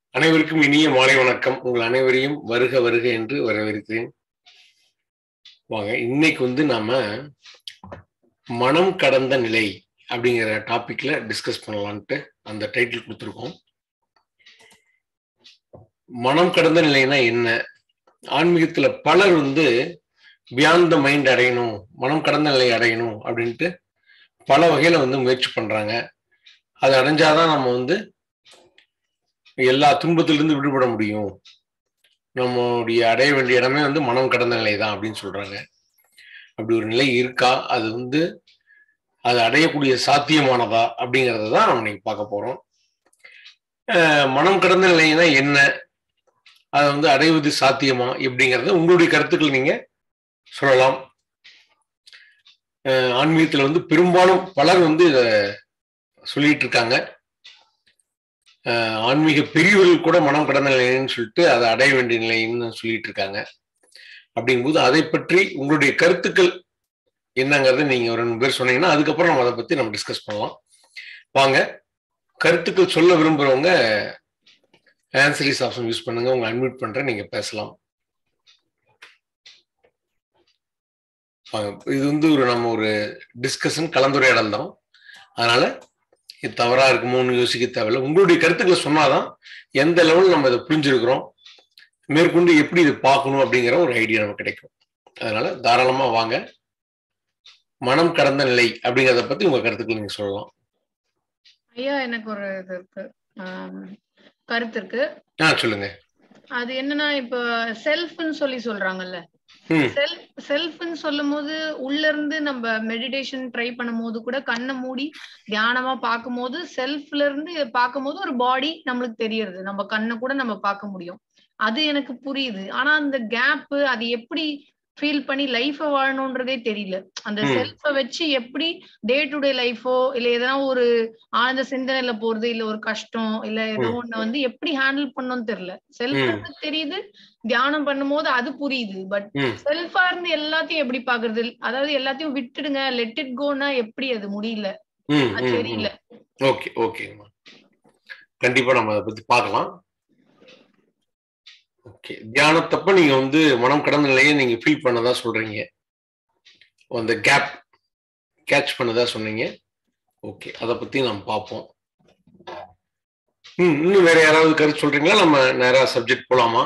அனைவருக்கும் இனிய மாலை வணக்கம். உங்கள் அனைவரையும் வருக வருக என்று வரவேற்கிறேன். வாங்க, இன்னைக்கு நாம மனம் கடந்த நிலை அப்படிங்கிற டாபிக்ல டிஸ்கஸ் பண்ணலான்ட்டு அந்த டைட்டில் கொடுத்துருக்கோம். மனம் கடந்த நிலைனா என்ன? ஆன்மீகத்துல பலர் பியாண்ட் த மைண்ட் அடையணும், மனம் கடந்த நிலை அடையணும் அப்படின்ட்டு பல வகையில முயற்சி பண்றாங்க. அது அடைஞ்சாதான் நம்ம எல்லா துன்பத்திலிருந்து விடுபட முடியும். நம்முடைய அடைய வேண்டிய இடமே மனம் கடந்த நிலை தான் அப்படின்னு சொல்றாங்க. அப்படி ஒரு நிலை இருக்கா? அது அது அடையக்கூடிய சாத்தியமானதா அப்படிங்கறத தான் நம்ம இன்னைக்கு பார்க்க போறோம். மனம் கடந்த நிலைனா என்ன? அதை அடைவது சாத்தியமா எப்படிங்கறத உங்களுடைய கருத்துக்கள் நீங்க சொல்லலாம். ஆன்மீகத்துல பெரும்பாலும் பலர் இத சொல்லிட்டு இருக்காங்க. ஆன்மீக பெரியவர்கள் கூட மனம் கடந்த நிலைன்னு சொல்லிட்டு அதை அடைய வேண்டிய நிலைன்னு சொல்லிட்டு இருக்காங்க. அப்படிங்கும்போது அதை பற்றி உங்களுடைய கருத்துக்கள் என்னங்கிறத நீங்க ஒரு 2 பேர் சொன்னீங்கன்னா அதுக்கப்புறம் நம்ம அதை பத்தி நம்ம டிஸ்கஸ் பண்ணலாம். வாங்க, கருத்துக்கள் சொல்ல விரும்புறவங்க ஆன்சரிஸ் ஆப்ஷன் யூஸ் பண்ணுங்க. உங்களை அன்மியூட் பண்றேன், நீங்க பேசலாம். இது நம்ம ஒரு டிஸ்கஷன், கலந்துரையாடல் தான். அதனால இது தவறா இருக்குமோன்னு யோசிக்க தேவையில்லை. உங்களுடைய கருத்துக்களை சொன்னாதான் எந்த லெவல் நம்ம இதை புரிஞ்சிருக்கிறோம், மேற்கொண்டு எப்படி இதை பார்க்கணும் அப்படிங்கிற ஒரு ஐடியா நமக்கு கிடைக்கும். அதனால தாராளமா வாங்க. மனம் கடந்த நிலை அப்படிங்கிறத பத்தி உங்க கருத்துக்களை நீங்க சொல்லலாம். ஐயா, எனக்கு ஒரு இது இருக்கு, கருத்து இருக்கு. சொல்லுங்க. அது என்னன்னா, இப்ப செல்ஃப்னு சொல்றாங்கல்ல, செல்ஃப்னு சொல்லும் போது உள்ள இருந்து நம்ம மெடிடேஷன் ட்ரை பண்ணும் போது கூட கண்ணை மூடி தியானமா பார்க்கும் போது செல்ஃப்ல இருந்து பார்க்கும் போது ஒரு பாடி நம்மளுக்கு தெரியறது, நம்ம கண்ணை கூட நம்ம பார்க்க முடியும். அது எனக்கு புரியுது. ஆனா அந்த கேப் அது எப்படி ஃபீல் பண்ணி லைஃப வாழணும்ன்றதே தெரியல. அந்த செல்ஃப வச்சு எப்படி டே டு டே லைஃபோ இல்ல எதனா ஒரு ஆழ்ந்த சிந்தனையில போறது, இல்ல ஒரு கஷ்டம் இல்ல ஏதோ ஒண்ணு எப்படி ஹேண்டில் பண்ணணும்னு தெரியல. செல்ஃப் தெரியுது, தியானம் பண்ணும் போது அது புரியுது. பட் செல்ஃபா இருந்து எல்லாத்தையும் எப்படி பாக்குறது? அதாவது எல்லாத்தையும் விட்டுடுங்க, லெட் இட் கோனா எப்படி அது முடியல, அது தெரியல. ஓகே ஓகே, கண்டிப்பா நம்ம அதை பத்தி பார்க்கலாம். ஓகே, தியானத்தப்ப நீங்க மனம் கடந்த நிலையை நீங்க ஃபீல் பண்ணதா சொல்றீங்க, அந்த கேப் கேட்ச் பண்ணதா சொன்னீங்க. ஓகே, அதை பத்தி நம்ம பார்ப்போம். இன்னும் வேற யாராவது கருத்து சொல்றீங்களா? நம்ம நேரா சப்ஜெக்ட் போலாமா?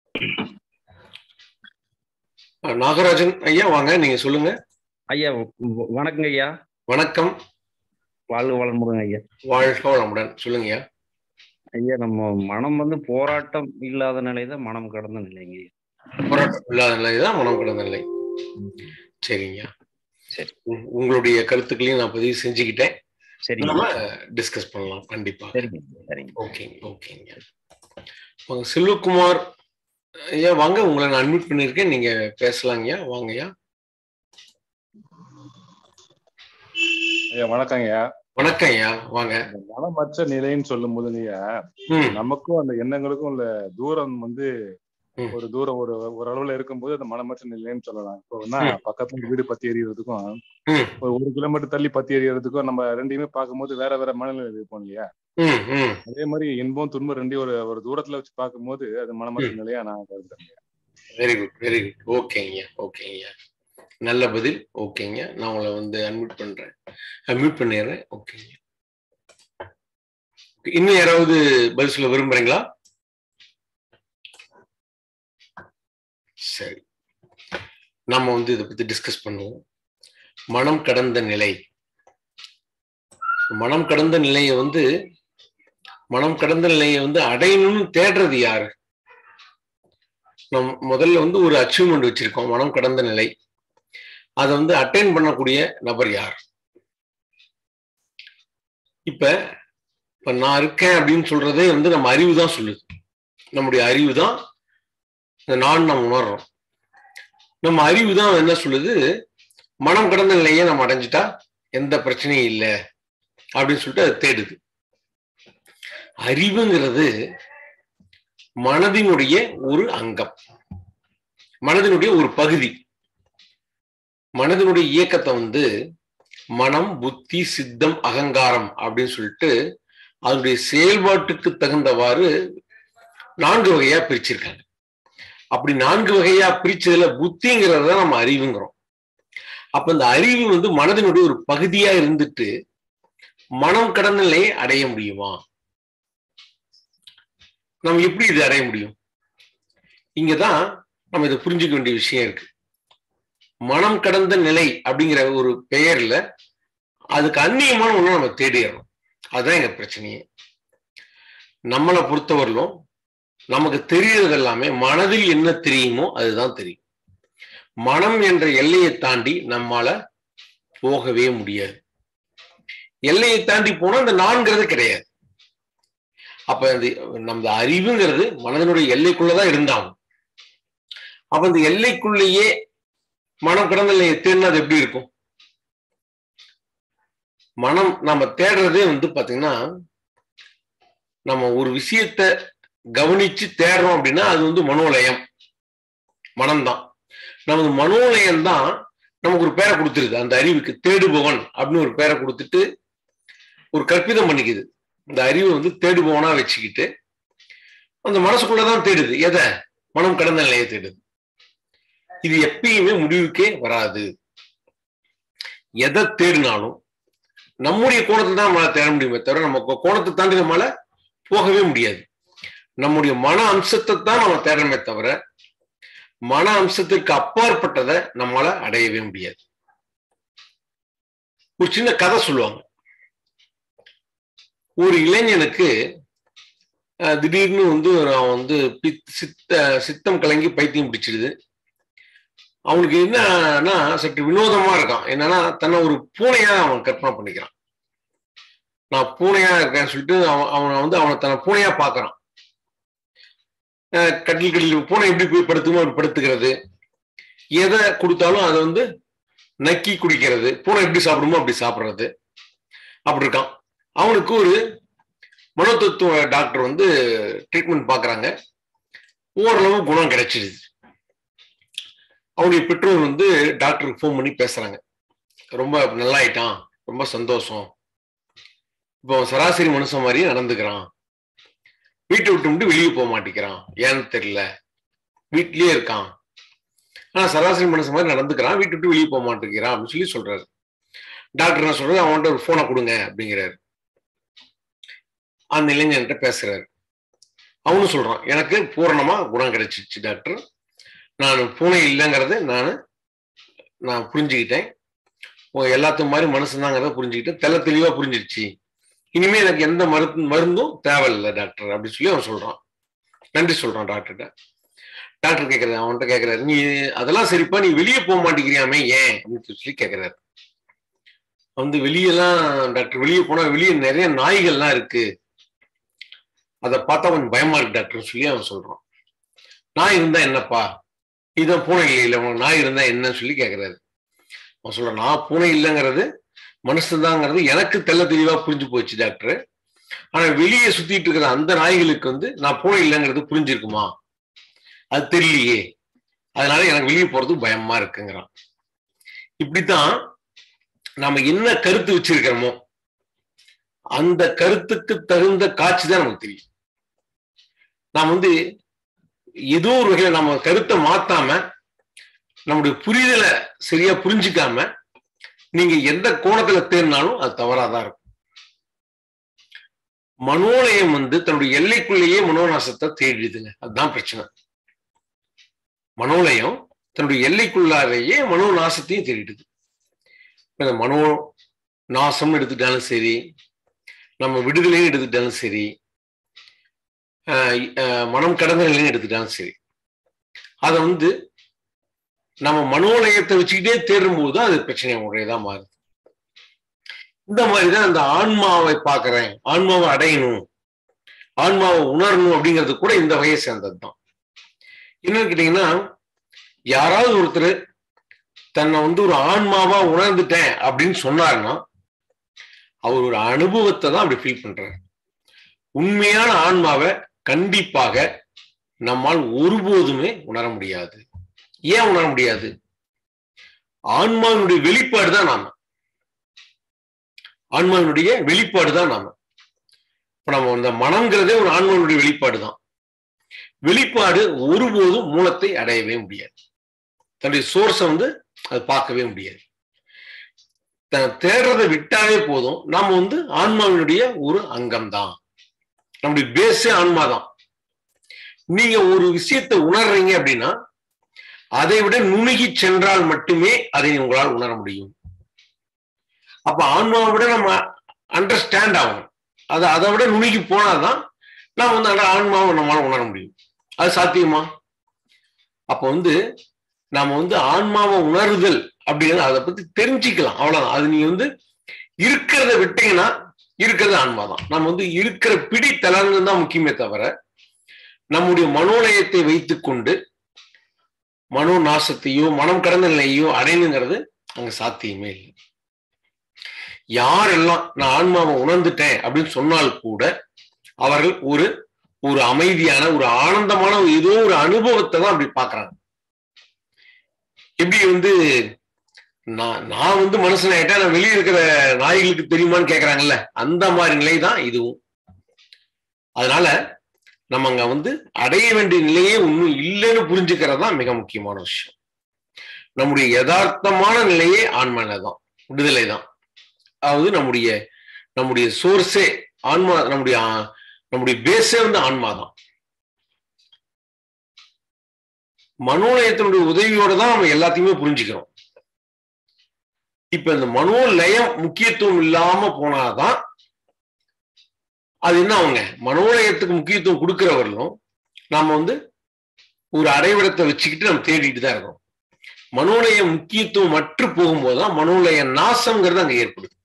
நாகராஜன் ஐயா வாங்க, நீங்க சொல்லுங்க. ஐயா வணக்கங்க ஐயா. வணக்கம். வாழ்க வளமுடன் ஐயா. வாழ்க வளமுடன். சொல்லுங்க ஐயா. ஐயா, நம்ம மனம் போராட்டம் இல்லாத நிலைதான் மனம் கடந்த நிலைங்க. போராட்டம் இல்லாத நிலைதான் மனம் கடந்த நிலை. சரிங்க, சரி. உங்களுடைய கருத்துக்களையும் நான் பதிவு செஞ்சுக்கிட்டேன். சரி, நம்ம டிஸ்கஸ் பண்ணலாம் கண்டிப்பா. ஓகேங்க ஓகேங்க. செல்வகுமார் ஐயா வாங்க, உங்களை நான் அட்மிட் பண்ணிருக்கேன், நீங்க பேசலாங்கய்யா. வாங்கய்யா. ஐயா வணக்கம் ஐயா. வணக்கம் ஐயா, வாங்க. மனமற்ற நிலைன்னு சொல்லும் போது நமக்கும் அந்த எண்ணங்களுக்கும் உள்ள தூரம் ஒரு தூரம் ஒரு அளவுல இருக்கும்போது அந்த மனமற்ற நிலைன்னு சொல்லலாம். இப்போ பக்கத்துல வீடு பத்தி எறியறதுக்கும் ஒரு 1 கிலோமீட்டர் தள்ளி பத்தி எறியறதுக்கும் நம்ம ரெண்டையுமே பார்க்கும்போது வேற வேற மனநிலை இருப்போம் இல்லையா? அதே மாதிரி இன்பம் துன்பம் ரெண்டையும் ஒரு தூரத்துல வச்சு பார்க்கும்போது அது மனமற்ற நிலையா நான் கருதுறேன். Very good very good. ஓகேங்க ஓகேங்க, நல்ல பதில். ஓகேங்க, நான் உங்களை அன்மியூட் பண்றேன், மியூட் பண்ணிடுறேன். ஓகேங்க, இன்னும் யாராவது பதில் சொல்ல விரும்புறீங்களா? சரி, நம்ம இதை பத்தி டிஸ்கஸ் பண்ணுவோம். மனம் கடந்த நிலை. மனம் கடந்த நிலையை மனம் கடந்த நிலையை அடையணும்னு தேடுறது யாரு? நம்ம முதல்ல ஒரு அச்சீவ்மெண்ட் வச்சிருக்கோம், மனம் கடந்த நிலை. அதை அட்டைன் பண்ணக்கூடிய நபர் யார்? இப்ப நான் இருக்கேன் அப்படின்னு சொல்றதே நம்ம அறிவு தான் சொல்லுது. நம்முடைய அறிவு தான் நான் நம்ம உணர்றோம். நம்ம அறிவு தான் என்ன சொல்லுது? மனம் கடந்த நிலையை நம்ம அடைஞ்சிட்டா எந்த பிரச்சனையும் இல்லை அப்படின்னு சொல்லிட்டு அது தேடுது. அறிவுங்கிறது மனதினுடைய ஒரு அங்கம், மனதினுடைய ஒரு பகுதி. மனதினுடைய இயக்கத்தை மனம், புத்தி, சித்தம், அகங்காரம் அப்படின்னு சொல்லிட்டு அதனுடைய செயல்பாட்டுக்கு தகுந்தவாறு 4 வகையா பிரிச்சிருக்காங்க. அப்படி 4 வகையா பிரிச்சதுல புத்திங்கிறத நம்ம அறிவுங்கிறோம். அப்ப இந்த அறிவு வந்து மனதினுடைய ஒரு பகுதியா இருந்துட்டு மனம் கடந்த நிலையை அடைய முடியுமா? நம்ம எப்படி இதை அடைய முடியும்? இங்கதான் நம்ம இதை புரிஞ்சுக்க வேண்டிய விஷயம் இருக்கு. மனம் கடந்த நிலை அப்படிங்கிற ஒரு பெயர்ல அதுக்கு அந்நியமான ஒண்ணு நம்ம தேடிடுறோம். அதுதான் எங்க பிரச்சனையே. நம்மளை பொறுத்தவரையிலும் நமக்கு தெரியறது எல்லாமே மனதில் என்ன தெரியுமோ அதுதான் தெரியும். மனம் என்ற எல்லையை தாண்டி நம்மால போகவே முடியாது. எல்லையை தாண்டி போனா அந்த நான்கிறது கிடையாது. அப்ப நம்ம அறிவுங்கிறது மனதனுடைய எல்லைக்குள்ளதான் இருந்தாகும். அப்ப அந்த எல்லைக்குள்ளேயே மனம் கடந்த நிலையை தேடினா அது எப்படி இருக்கும்? மனம் நம்ம தேடுறதே வந்து பாத்தீங்கன்னா, நம்ம ஒரு விஷயத்த கவனிச்சு தேடுறோம் அப்படின்னா அது வந்து மனோலயம், மனம்தான். நமது மனோலயம் தான் நமக்கு ஒரு பேரை கொடுத்துருக்கு. அந்த அறிவுக்கு தேடுபவன் அப்படின்னு ஒரு பேரை கொடுத்துட்டு ஒரு கற்பிதம் பண்ணிக்குது. இந்த அறிவு வந்து தேடுபவனா வச்சுக்கிட்டு அந்த மனசுக்குள்ளதான் தேடுது. எதை? மனம் கடந்த நிலையை தேடுது. இது எப்பயுமே முடிவுக்கே வராது. எதை தேடினாலும் நம்முடைய கோணத்தை தான் நம்மளால தேட முடியுமே தவிர நம்ம கோணத்தை தாண்டி நம்மளால போகவே முடியாது. நம்முடைய மன அம்சத்தை தான் நம்ம தேடணுமே தவிர மன அம்சத்திற்கு அப்பாற்பட்டதை நம்மளால அடையவே முடியாது. ஒரு சின்ன கதை சொல்லுவாங்க. ஒரு இளைஞனுக்கு திடீர்னு வந்து அவன் வந்து சித்தம் கலங்கி பைத்தியம் பிடிச்சிடுது. அவனுக்கு என்னன்னா சற்று வினோதமா இருக்கான். என்னன்னா தன்னை ஒரு பூனையா அவன் கற்பனை பண்ணிக்கிறான். நான் பூனையா இருக்கேன்னு சொல்லிட்டு அவனை தன்னை பூனையா பாக்குறான். கட்டில் பூனை எப்படி போய் படுத்துமோ அப்படி படுத்துக்கிறது, எதை கொடுத்தாலும் அதை வந்து நக்கி குடிக்கிறது, பூனை எப்படி சாப்பிடுமோ அப்படி சாப்பிட்றது, அப்படி இருக்கான். அவனுக்கு ஒரு மனோதத்துவ டாக்டர் வந்து ட்ரீட்மெண்ட் பாக்குறாங்க. ஓரளவு குணம் கிடைச்சிடுது. அவனுடைய பெற்றோர் வந்து டாக்டருக்கு ஃபோன் பண்ணி பேசுறாங்க. ரொம்ப நல்லாயிட்டான், ரொம்ப சந்தோஷம், இப்போ சராசரி மனுஷன் மாதிரியே நடந்துக்கிறான், வீட்டை விட்டு வெளியே போக மாட்டேங்கிறான், ஏன்னு தெரியல, வீட்லயே இருக்கான், ஆனா சராசரி மனுஷன் மாதிரி நடந்துக்கிறான், வீட்டு விட்டு வெளியே போக மாட்டேங்கிறான் அப்படின்னு சொல்றாரு. டாக்டர் என்ன சொல்றது, அவன்கிட்ட ஒரு போனை கொடுங்க அப்படிங்கிறாரு. அந்த இளைஞன்கிட்ட பேசுறாரு. அவனும் சொல்றான், எனக்கு பூரணமா குணம் கிடைச்சிச்சு டாக்டர், நான் பூனை இல்லைங்கிறத நான் புரிஞ்சுக்கிட்டேன், எல்லாத்துக்கும் மாதிரி மனுஷன்தாங்கிறத புரிஞ்சுக்கிட்டேன், தெளிவா புரிஞ்சிருச்சு, இனிமே எனக்கு எந்த மருந்தும் தேவையில்லை டாக்டர் அப்படின்னு சொல்லி அவன் சொல்றான். நன்றி சொல்றான் டாக்டர்கிட்ட. டாக்டர் கேட்கறாரு, அவன்கிட்ட கேட்கறாரு, நீ அதெல்லாம் சரிப்பா, நீ வெளியே போக மாட்டேங்கிறியாமே ஏன் அப்படின்னு சொல்லி கேட்கறாரு. வந்து வெளியெல்லாம் டாக்டர், வெளியே போனா வெளியே நிறைய நாய்கள்லாம் இருக்கு, அதை பார்த்தா கொஞ்சம் பயமா இருக்கு டாக்டர் சொல்லி அவன் சொல்றான். நாய் இருந்தா என்னப்பா, இதுதான் பூனை இல்லை, உனக்கு நாய் இருந்தா என்னன்னு சொல்லி கேட்கறாரு. அவன் சொல்றான், நான் பூனை இல்லைங்கிறது மனுஷன்தாங்கிறது எனக்கு தெளிவா புரிஞ்சு போச்சு டாக்டர், ஆனா வெளியே சுத்திட்டு இருக்கிற அந்த நாய்களுக்கு வந்து நான் பூனை இல்லைங்கிறது புரிஞ்சிருக்குமா, அது தெரியலையே, அதனால எனக்கு வெளியே போறதுக்கு பயமா இருக்குங்கிறான். இப்படித்தான் நாம என்ன கருத்து வச்சிருக்கிறோமோ அந்த கருத்துக்கு தகுந்த காட்சி தான் நமக்கு தெரியும். நாம் வந்து ஏதோ ஒரு வகையில நம்ம கருத்தை மாத்தாம நம்முடைய புரிதலை சரியா புரிஞ்சுக்காம நீங்க எந்த கோணத்துல தேர்னாலும் அது தவறாதான் இருக்கும். மனோலயம் வந்து தன்னுடைய எல்லைக்குள்ளேயே மனோநாசத்தை தேடிடுதுங்க, அதுதான் பிரச்சனை. மனோலயம் தன்னுடைய எல்லைக்குள்ளாலேயே மனோநாசத்தையும் தேடிடுது. இந்த மனோ நாசம் எடுத்துட்டாலும் சரி, நம்ம விடுதலையும் எடுத்துட்டாலும் சரி, மனம் கடந்த நிலையும் எடுத்துட்டாலும் சரி, அதை வந்து நம்ம மனோலயத்தை வச்சுக்கிட்டே தேடும் போது அது பிரச்சனை உடையதான் மாறுது. இந்த மாதிரிதான் அந்த ஆன்மாவை பார்க்கிறேன், ஆன்மாவை அடையணும், ஆன்மாவை உணரணும் அப்படிங்கிறது கூட இந்த வகையை சேர்ந்தது தான். என்னன்னு கேட்டீங்கன்னா, யாராவது ஒருத்தர் தன்னை வந்து ஒரு ஆன்மாவா உணர்ந்துட்டேன் அப்படின்னு சொன்னாருன்னா அவர் ஒரு அனுபவத்தை தான் அப்படி ஃபீல் பண்றாரு. உண்மையான ஆன்மாவை கண்டிப்பாக நம்மால் ஒருபோதுமே உணர முடியாது. ஏன் உணர முடியாது? ஆன்மாவினுடைய வெளிப்பாடு தான் நாம, ஆன்மாவினுடைய வெளிப்பாடு தான் நாம. இப்ப நம்ம இந்த மனம்ங்கிறதே ஒரு ஆன்மாவினுடைய வெளிப்பாடு தான். வெளிப்பாடு ஒருபோதும் மூலத்தை அடையவே முடியாது. தன்னுடைய சோர்ஸை வந்து அது பார்க்கவே முடியாது. தேடுறதை விட்டாவே போதும். நாம வந்து ஆன்மாவினுடைய ஒரு அங்கம்தான். நம்முடைய பேஸே ஆன்மாதான். நீங்க ஒரு விஷயத்தை உணர்றீங்க அப்படின்னா அதை விட நுணுகி சென்றால் மட்டுமே அதை உங்களால் உணர முடியும். அப்ப ஆன்மாவை விட நம்ம அண்டர்ஸ்டாண்ட் ஆகணும். அதை விட நுணுகி போனாதான் நான் வந்து அந்த ஆன்மாவை நம்மளால உணர முடியும். அது சாத்தியமா? அப்ப வந்து நாம வந்து ஆன்மாவை உணர்தல் அப்படிங்கிறது அதை பத்தி தெரிஞ்சுக்கலாம், அவ்வளவுதான். அது நீங்க வந்து இருக்கிறத விட்டீங்கன்னா இருக்கிறது ஆன்மாதான். நம்ம வந்து இருக்கிற பிடி தளர்ந்து தான் முக்கியமே தவிர நம்முடைய மனோலயத்தை வைத்துக் கொண்டு மனோ நாசத்தையோ மனம் கடந்த நிலையோ அடையணுங்கிறது அங்க சாத்தியமே இல்லை. யாரெல்லாம் நான் ஆன்மாவை உணர்ந்துட்டேன் அப்படின்னு சொன்னால் கூட அவர்கள் ஒரு ஒரு அமைதியான ஒரு ஆனந்தமான ஏதோ ஒரு அனுபவத்தை தான் அப்படி பாக்குறாங்க. எப்படி வந்து நான் வந்து மனுஷன் ஆயிட்டா நான் வெளியே இருக்கிற நாய்களுக்கு தெரியுமான்னு கேட்கறாங்கல்ல, அந்த மாதிரி நிலை தான் இதுவும். அதனால நம்ம அங்க வந்து அடைய வேண்டிய நிலையே ஒன்றும் இல்லைன்னு புரிஞ்சுக்கிறது தான் மிக முக்கியமான விஷயம். நம்முடைய யதார்த்தமான நிலையே ஆன்மனை தான், விடுதலை தான். அதாவது நம்முடைய சோர்ஸே ஆன்மா, நம்முடைய பேஸே வந்து ஆன்மா தான். மனோலயத்தினுடைய உதவியோட தான் நம்ம எல்லாத்தையுமே புரிஞ்சுக்கிறோம். இப்ப இந்த மனோலயம் முக்கியத்துவம் இல்லாம போனாதான் அது என்ன ஆகுங்க, மனோலயத்துக்கு முக்கியத்துவம் கொடுக்கிறவர்களும் நாம வந்து ஒரு அடைவிடத்தை வச்சுக்கிட்டு நம்ம தேடிட்டு தான் இருக்கோம். மனோலய முக்கியத்துவம் மற்று போகும்போதுதான் மனோலய நாசம்ங்கிறது அங்க ஏற்படுது.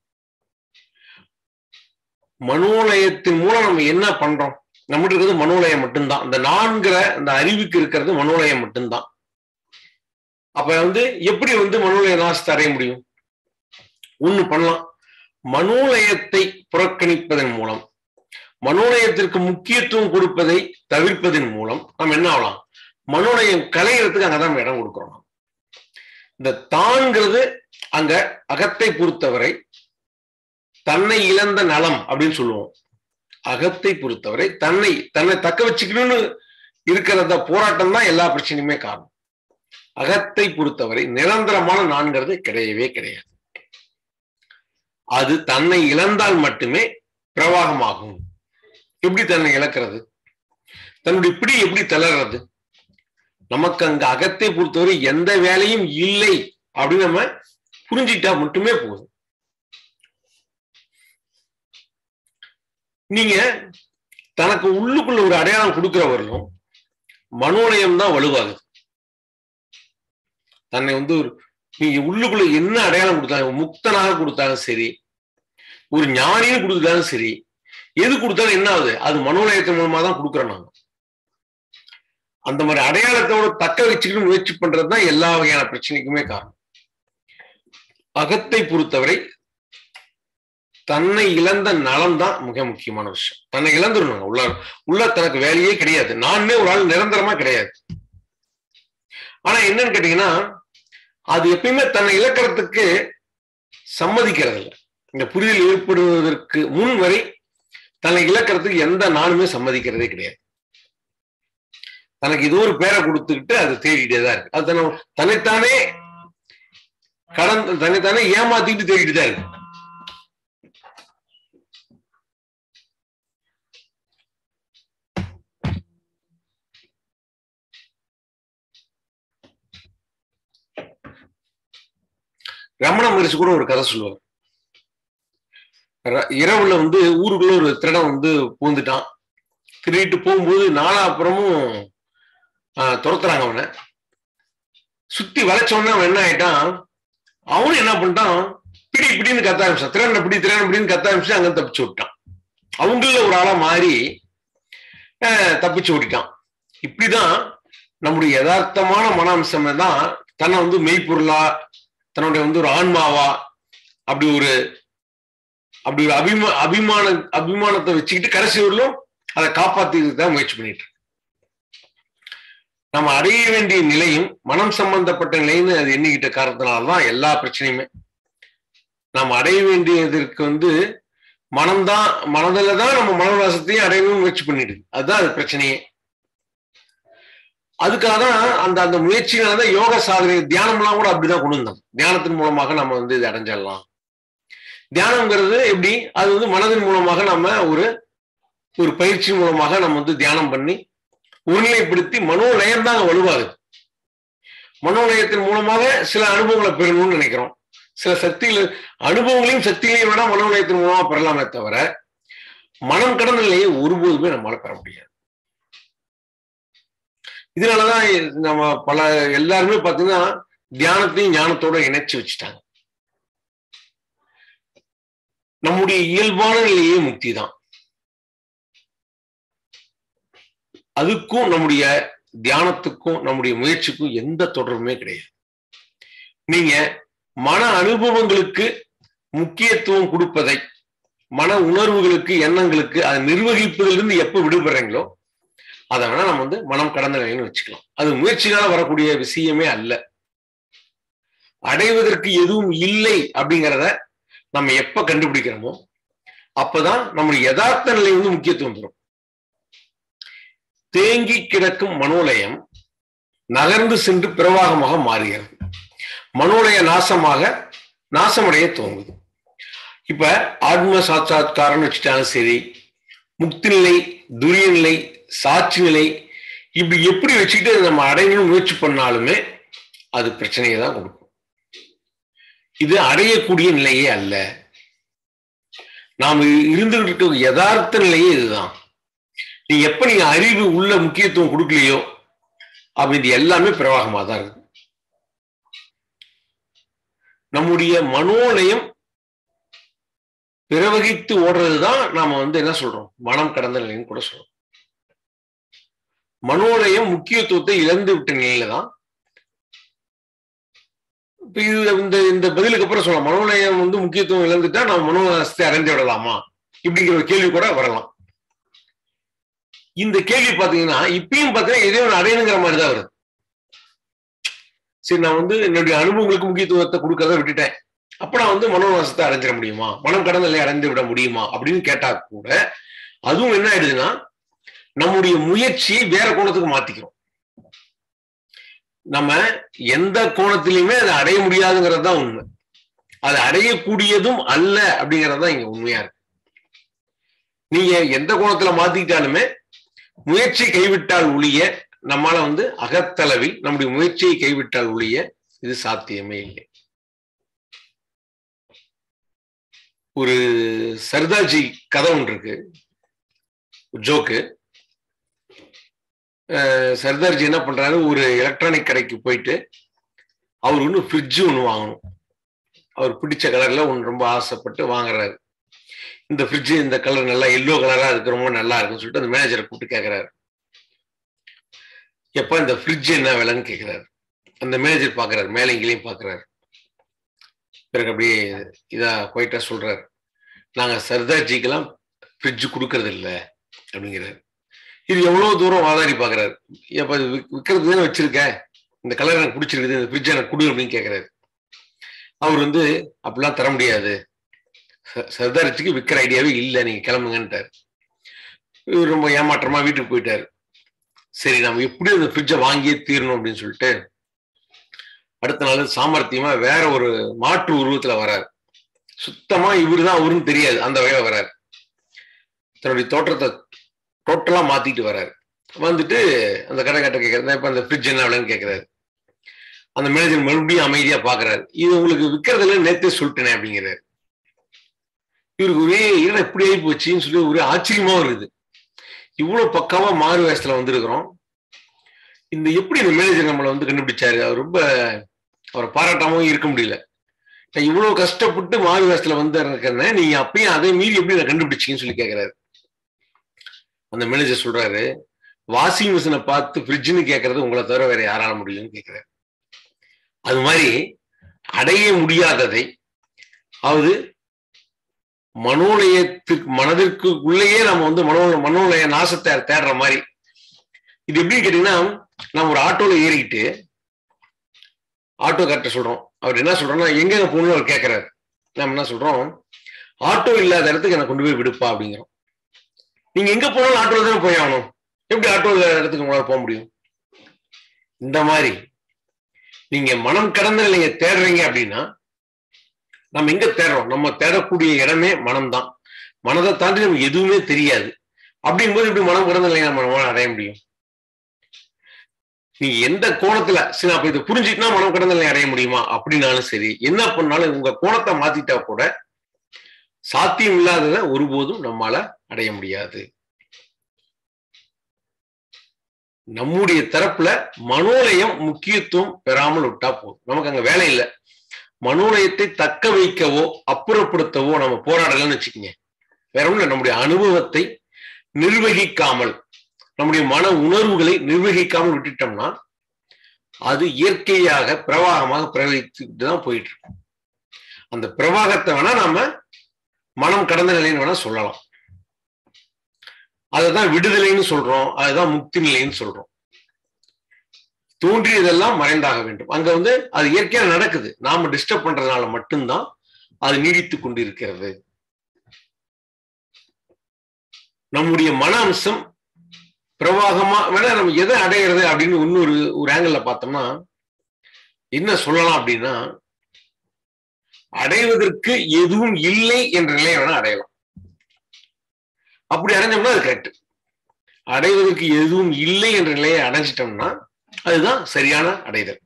மனோலயத்தின் மூலம் நம்ம என்ன பண்றோம்? நம்மகிட்ட இருக்கிறது மனோலயம் மட்டும்தான். இந்த நான்கிற இந்த அறிவுக்கு இருக்கிறது மனோலயம் மட்டும்தான். அப்ப வந்து எப்படி வந்து மனோலய நாசத்தை அடைய முடியும்? ஒண்ணு பண்ணலாம். மனோலயத்தை புறக்கணிப்பதன் மூலம், மனோலயத்திற்கு முக்கியத்துவம் கொடுப்பதை தவிர்ப்பதன் மூலம் நம்ம என்ன ஆகலாம்? மனோலயம் கலைகிறதுக்கு அங்கதான் இடம் கொடுக்கிறோம். இந்த தான்ங்கிறது அங்க அகத்தை பொறுத்தவரை தன்னை இழந்த நலம் அப்படின்னு சொல்லுவோம். அகத்தை பொறுத்தவரை தன்னை தக்க வச்சுக்கணும்னு இருக்கிறத போராட்டம் தான் எல்லா பிரச்சனையுமே காரணம். அகத்தை பொறுத்தவரை நிரந்தரமான நான்கிறது கிடையவே கிடையாது. அது தன்னை இழந்தால் மட்டுமே பிரவாகமாகும். எப்படி தன்னை இழக்கிறது? தன்னுடைய பிடி எப்படி தளர்றது? நமக்கு அங்க அகத்தை பொறுத்தவரை எந்த வேலையும் இல்லை அப்படின்னு நம்ம புரிஞ்சுட்டா மட்டுமே போதும். நீங்க தனக்கு உள்ளுக்குள்ள ஒரு அடையாளம் கொடுக்கிறவர்களும் மனோலயம் தான் வலுவாகுது. தன்னை வந்து நீங்க உள்ளுக்குள்ள என்ன அடையாளம் கொடுத்தாலும், முக்தனாக கொடுத்தாலும் சரி, ஒரு ஞானின்னு கொடுத்தாலும் சரி, எது கொடுத்தாலும் என்ன ஆகுது? அது மனோலயத்தின் மூலமா தான் கொடுக்குறோம். நாங்க அந்த மாதிரி அடையாளத்தோட தக்க வச்சுக்கணும் முயற்சி பண்றதுதான் எல்லா வகையான பிரச்சனைக்குமே காரணம். அகத்தை பொறுத்தவரை தன்னை இழந்த நலம் தான் மிக முக்கியமான விஷயம். தன்னை இழந்துடணும். உள்ள தனக்கு வேலையே கிடையாது. நானே ஒரு ஆள் நிரந்தரமா கிடையாது. ஆனா என்னன்னு கேட்டீங்கன்னா, அது எப்பயுமே தன்னை இழக்கிறதுக்கு சம்மதிக்கிறது இல்லை. இந்த புரிதல் ஏற்படுவதற்கு முன் வரை தன்னை இழக்கிறதுக்கு எந்த நானுமே சம்மதிக்கிறதே கிடையாது. தனக்கு இது ஒரு பேரை கொடுத்துக்கிட்டு அது தேடிட்டே தான் இருக்கு. அது தன்னைத்தானே தன்னைத்தானே ஏமாத்திட்டு தேடிட்டு தான் இருக்கு. ரமண மகரிஷி கூட ஒரு கதை சொல்லுவார். இரவுல வந்து ஊருக்குள்ள ஒரு திருடன் வந்து பூந்துட்டான். திருடிட்டு போகும்போது நாலாப்புறமும் துரத்துறாங்க. அவனை சுத்தி வளைச்சோன்னா அவன் என்ன ஆயிட்டான், அவனும் என்ன பண்ணிட்டான், பிடி பிடின்னு கத்த ஆரம்பிச்சான். திறன் பிடின்னு கத்த ஆரம்பிச்சு அங்க தப்பிச்சு விட்டான். அவங்கள ஒரு ஆளா மாறி தப்பிச்சு ஓட்டிட்டான். இப்படிதான் நம்முடைய யதார்த்தமான மன அம்சம் தான் தன்னை வந்து மெய்ப்பொருளா, தன்னுடைய வந்து ஒரு ஆன்மாவா, அப்படி ஒரு அபிமானத்தை வச்சுக்கிட்டு கடைசி வரலும் அதை காப்பாத்திட்டு தான் முயற்சி பண்ணிட்டு இருக்கு. நம்ம அடைய வேண்டிய நிலையும் மனம் சம்பந்தப்பட்ட நிலைன்னு அது எண்ணிக்கிட்ட காரணத்தினால்தான் எல்லா பிரச்சனையுமே. நாம் அடைய வேண்டியதற்கு வந்து மனதில் தான் நம்ம மனோநாசத்தையும் அடையணும்னு முயற்சி பண்ணிட்டு, அதுதான் அது பிரச்சனையே. அதுக்காக தான் அந்த முயற்சியினாலதான் யோக சாதனை தியானம்லாம் கூட அப்படிதான் கொண்டு வந்தோம். தியானத்தின் மூலமாக நம்ம வந்து இது அடைஞ்சிடலாம். தியானம்ங்கிறது எப்படி, அது வந்து மனதின் மூலமாக நம்ம ஒரு பயிற்சி மூலமாக நம்ம வந்து தியானம் பண்ணி ஒருநிலைப்படுத்தி மனோலயம் தான் வலுவாகுது. மனோலயத்தின் மூலமாக சில அனுபவங்களை பெறணும்னு நினைக்கிறோம். சில சக்திகள் அனுபவங்களையும் சக்திகளையும் வேணா மனோலயத்தின் மூலமா பெறலாமே தவிர மனம் கடந்த நிலையை ஒருபோதுமே நம்மளால பெற முடியாது. இதனாலதான் நம்ம எல்லாருமே பாத்தீங்கன்னா தியானத்தையும் ஞானத்தோட இணைச்சு வச்சுட்டாங்க. நம்முடைய இயல்பான நிலையே முக்தி தான். அதுக்கும் நம்முடைய தியானத்துக்கும் நம்முடைய முயற்சிக்கும் எந்த தொடர்புமே கிடையாது. நீங்க மன அனுபவங்களுக்கு முக்கியத்துவம் கொடுப்பதை, மன உணர்வுகளுக்கு, எண்ணங்களுக்கு அதை நிர்வகிப்பதிலிருந்து எப்ப விடுபடுறீங்களோ அதை வேணா நம்ம வந்து மனம் கடந்த நிலைன்னு வச்சுக்கலாம். அது முயற்சினால வரக்கூடிய விஷயமே அல்ல. அடைவதற்கு எதுவும் இல்லை அப்படிங்கிறத நம்ம எப்ப கண்டுபிடிக்கிறோமோ அப்பதான் நம்முடைய யதார்த்த நிலை வந்து முக்கியத்துவம் பெறும். தேங்கி கிடக்கும் மனோலயம் நகர்ந்து சென்று பிரவாகமாக மாறுகிறது. மனோலய நாசமடைய துவங்குது. இப்ப ஆத்ம சாட்சாத்காரம்னு வச்சுட்டாலும் சரி, முக்தி நிலை, துரிய நிலை, சாட்சி நிலை, இப்படி எப்படி வச்சுக்கிட்டு நம்ம அடையணும்னு முயற்சி பண்ணாலுமே அது பிரச்சனையை தான் கொடுக்கும். இது அடையக்கூடிய நிலையே அல்ல. நாம் இருந்துகிட்டு இருக்க யதார்த்த நிலையே இதுதான். எப்ப நீங்க அறிவு உள்ள முக்கியத்துவம் கொடுக்கலையோ அப்ப இது எல்லாமே பிரவாகமா தான் இருக்கு. நம்முடைய மனோலயம் பிரவகித்து ஓடுறதுதான் நாம வந்து என்ன சொல்றோம், மனம் கடந்த நிலைன்னு கூட சொல்றோம். மனோலயம் முக்கியத்துவத்தை இழந்து விட்ட நிலையில தான் இப்ப இந்த பதிலுக்கு அப்புறம் சொல்லலாம், மனோலயம் வந்து முக்கியத்துவம் இழந்துட்டா நம்ம மனோலயத்தை அடைந்து விடலாமா இப்படிங்கிற ஒரு கேள்வி கூட வரலாம். இந்த கேள்வி பாத்தீங்கன்னா இப்பயும் பாத்தீங்கன்னா எதோ ஒன்று அடையணுங்கிற மாதிரிதான் வருது. சரி, நான் வந்து என்னுடைய அனுபவங்களுக்கு முக்கியத்துவத்தை கொடுக்கறத விட்டுட்டேன், அப்ப நான் வந்து மனோநாசத்தை அடைஞ்சிட முடியுமா, மனம் கடந்த நிலையை அடைந்து விட முடியுமா அப்படின்னு கேட்டா கூட அதுவும் என்ன ஆயிடுதுன்னா நம்முடைய முயற்சியை வேற கோணத்துக்கு மாத்திக்கிறோம். நம்ம எந்த கோணத்திலையுமே அதை அடைய முடியாதுங்கிறது தான் உண்மை. அதை அடையக்கூடியதும் அல்ல அப்படிங்கிறது தான் இங்க உண்மையா இருக்கு. நீங்க எந்த கோணத்துல மாத்திக்கிட்டாலுமே முயற்சி கைவிட்டால் ஒழிய நம்மால வந்து அகத்தளவில் நம்முடைய முயற்சியை கைவிட்டால் ஒழிய இது சாத்தியமே இல்லை. ஒரு சர்தார்ஜி கதை ஒன்று இருக்கு, ஜோக்கு. சர்தார்ஜி என்ன பண்றாரு, ஒரு எலக்ட்ரானிக் கடைக்கு போயிட்டு அவர் ஒன்று ஃப்ரிட்ஜ் ஒன்று வாங்கணும். அவர் பிடிச்ச கலர்ல ஒன்று ரொம்ப ஆசைப்பட்டு வாங்குறாரு. இந்த ஃப்ரிட்ஜ் இந்த கலர் நல்லா எல்லோ கலரா இருக்கு, ரொம்ப நல்லா இருக்குன்னு சொல்லிட்டு அந்த மேனேஜரை கூப்பிட்டு கேட்கிறாரு, எப்ப இந்த ஃப்ரிட்ஜ் என்ன விலைன்னு கேட்கிறாரு. அந்த மேனேஜர் பாக்குறாரு, மேலே இங்கேயும் பாக்குறாரு. பிறகு அப்படியே இதா குவைட்டா சொல்றாரு, நாங்க சர்தார்ஜிக்கெல்லாம் ஃப்ரிட்ஜ் கொடுக்கறது இல்லை அப்படிங்கிறாரு. இது எவ்வளவு தூரம் வாதாடி பாக்குறாரு. எப்ப இது விற்கிறது தானே வச்சிருக்க, இந்த கலர் எனக்கு பிடிச்சிருக்குது, இந்த ஃப்ரிட்ஜ் எனக்கு கொடு அப்படின்னு கேட்கிறாரு. அவர் வந்து அப்படிலாம் தர முடியாது, சர்தார்ஜிக்கு விற்கிற ஐடியாவே இல்லை, நீங்க கிளம்புங்கன்ட்டாரு. இவர் ரொம்ப ஏமாற்றமா வீட்டுக்கு போயிட்டாரு. சரி, நம்ம எப்படி அந்த ஃப்ரிட்ஜை வாங்கியே தீரணும் அப்படின்னு சொல்லிட்டு அடுத்த நாள் சாமர்த்தியமா வேற ஒரு மாற்று உருவத்துல வராரு. சுத்தமா இவரு தான் அவருன்னு தெரியாது, அந்த வகையில வராரு. தன்னுடைய தோற்றத்தை டோட்டலா மாத்திட்டு வர்றாரு. வந்துட்டு அந்த கடைக்காட்ட கேட்கறது, இப்ப அந்த ஃப்ரிட்ஜ் என்ன விலைன்னு கேட்கிறாரு. அந்த மேனேஜர் மறுபடியும் அமைதியா பாக்குறாரு. இது உங்களுக்கு விற்கிறதுல நேத்தே சொல்லிட்டேனே அப்படிங்கிறாரு. இவருக்கு ஒரே இடம் எப்படி ஆகி போச்சுன்னு சொல்லி ஒரு ஆச்சரியமா வருது. இவ்வளவு பக்காவா மாறு வேஷத்துல வந்திருக்கிறோம், இந்த எப்படி இந்த மேனேஜர் நம்மளை வந்து கண்டுபிடிச்சாரு, அவர் ரொம்ப அவரை பாராட்டாமவும் இருக்க முடியல. நான் இவ்வளவு கஷ்டப்பட்டு மாறு வேஷத்துல வந்து இருக்கிறேன், நீங்க அப்பயும் அதே மீறி எப்படி நான் கண்டுபிடிச்சிங்கன்னு சொல்லி கேட்கிறாரு. அந்த மேனேஜர் சொல்றாரு, வாஷிங் மிஷினை பார்த்து ஃப்ரிட்ஜ்னு கேட்கறது உங்களை தவிர வேற யாரால முடியும்னு கேட்கிறாரு. அது மாதிரி அடைய முடியாததை, அதாவது மனதிற்கு உள்ளேயே நம்ம வந்து மனோலய நாசத்தை தேடுற மாதிரி. இது எப்படின்னு கேட்டீங்கன்னா, நம்ம ஒரு ஆட்டோல ஏறிக்கிட்டு ஆட்டோ கார்ட்ட சொல்றோம், அவர் என்ன சொல்றோம்னா எங்க போகணும்னு அவர் கேட்கிறாரு. நம்ம என்ன சொல்றோம், ஆட்டோ இல்லாத இடத்துக்கு எனக்கு கொண்டு போய் விடுப்பா அப்படிங்கிறோம். நீங்க எங்க போனாலும் ஆட்டோல தானே போய் ஆகணும், எப்படி ஆட்டோ இல்லாத இடத்துக்கு உங்களால போக முடியும்? இந்த மாதிரி நீங்க மனம் கடந்த நிலையை தேடுறீங்க அப்படின்னா, நம்ம எங்க தேடுறோம்? நம்ம தேடக்கூடிய இடமே மனம்தான். மனதை தாண்டி நமக்கு எதுவுமே தெரியாது. அப்படிங்கும்போது இப்படி மனம் கடந்த நிலையை நம்ம அடைய முடியும்? நீங்க எந்த கோணத்துல சரி அப்ப இதை புரிஞ்சுட்டுனா மனம் கடந்த நிலையை அடைய முடியுமா அப்படின்னாலும் சரி, என்ன பண்ணாலும் உங்க கோணத்தை மாத்திட்டா கூட சாத்தியம் இல்லாததை ஒருபோதும் நம்மால அடைய முடியாது. நம்முடைய தரப்புல மனோலயம் முக்கியத்துவம் பெறாமல் விட்டா போதும். நமக்கு அங்க வேலை இல்லை. மனோலயத்தை தக்க வைக்கவோ அப்புறப்படுத்தவோ நம்ம போராடலன்னு வச்சுக்கோங்க. வேற ஒண்ணு, நம்முடைய அனுபவத்தை நிர்வகிக்காமல், நம்முடைய மன உணர்வுகளை நிர்வகிக்காமல் விட்டுட்டோம்னா அது இயற்கையாக பிரவாகமாக பிரவகிச்சுட்டு தான் போயிட்டு இருக்கும். அந்த பிரவாகத்தை வேணா நாம மனம் கடந்த நிலைன்னு வேணா சொல்லலாம். அதுதான் விடுதலைன்னு சொல்றோம், அதுதான் முக்தி நிலைன்னு சொல்றோம். தோன்றியதெல்லாம் மறைந்தாக வேண்டும். அங்க அது இயற்கையா நடக்குது. நாம டிஸ்டர்ப் பண்றதுனால மட்டும்தான் அது நீடித்து கொண்டிருக்கிறது. நம்முடைய மன அம்சம் பிரவாகமா வேணா நம்ம எதை அடையிறது அப்படின்னு இன்னொரு ஆங்கிள் பார்த்தோம்னா என்ன சொல்லலாம் அப்படின்னா, அடைவதற்கு எதுவும் இல்லை என்ற நிலையை வேணா அடையலாம். அப்படி அடைஞ்சோம்னா அது கரெக்ட். அடைவதற்கு எதுவும் இல்லை என்ற நிலையை அடைஞ்சிட்டோம்னா அதுதான் சரியான அடைதல்.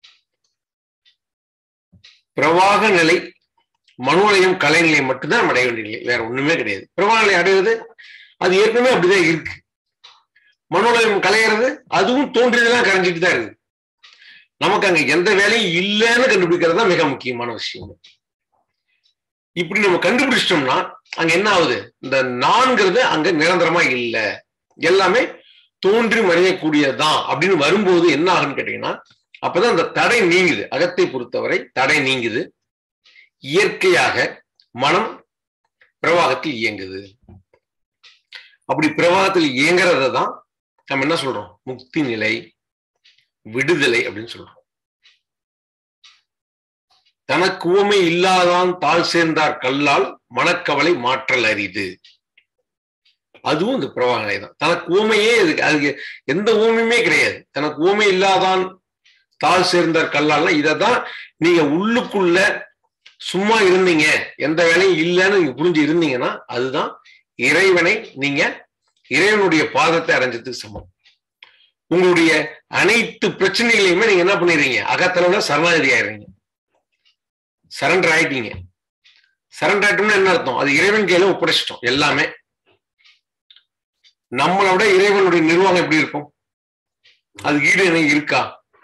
பிரவாக நிலை, மனோலயம், கலைநிலை மட்டும்தான் நம்ம அடைய வேண்டிய நிலை, வேற ஒண்ணுமே கிடையாது. பிரவாக நிலை அடைவது அது ஏற்கனவே அப்படிதான் இருக்கு. மனோலயம் கலையிறது அதுவும் தோன்றியதெல்லாம் கரைஞ்சிட்டு தான் இருக்கு. நமக்கு அங்க எந்த வேலையும் இல்லைன்னு கண்டுபிடிக்கிறது தான் மிக முக்கியமான விஷயம். இப்படி நம்ம கண்டுபிடிச்சிட்டோம்னா அங்க என்ன ஆகுது? இந்த நான்கிறது அங்க நிரந்தரமா இல்லை, எல்லாமே தோன்றி மறையக்கூடியதுதான் அப்படின்னு வரும்போது என்ன ஆகுன்னு கேட்டீங்கன்னா, அப்பதான் அந்த தடை நீங்குது. அகத்தை பொறுத்தவரை தடை நீங்குது. இயற்கையாக மனம் பிரவாகத்தில் இயங்குது. அப்படி பிரவாகத்தில் இயங்குறத தான் நம்ம என்ன சொல்றோம்? முக்தி நிலை, விடுதலை அப்படின்னு சொல்றோம். தனக்கு உவமை இல்லாதான் தாழ் சேர்ந்தார் கல்லால் மனக்கவலை மாற்றல் அரிது. அதுவும் இந்த பிரவாக நிலை தான். தனக்கு உவமையே அதுக்கு எந்த உவமையுமே கிடையாது. தனக்கு உவமை இல்லாதான் தாழ் சேர்ந்தார் கல்லால்னா இதைதான் நீங்க உள்ளுக்குள்ள சும்மா இருந்தீங்க, எந்த வேலையும் இல்லைன்னு நீங்க புரிஞ்சு இருந்தீங்கன்னா அதுதான் இறைவனை, நீங்க இறைவனுடைய பாதத்தை அடைஞ்சதுக்கு சமம். உங்களுடைய அனைத்து பிரச்சனைகளையுமே நீங்க என்ன பண்ணிடுறீங்க? அகத்தளவுல சரணாகதி ஆயிடுறீங்க, சரண்டர் ஆயிட்டீங்க. சரண்டர் ஆயிட்டோம்னா என்ன அர்த்தம்? அது இறைவன் கையில ஒப்படைச்சிட்டோம் எல்லாமே. நம்மளோட இறைவனுடைய நிர்வாகம் எப்படி இருக்கும்? அது ஈடு இணை இருக்கா?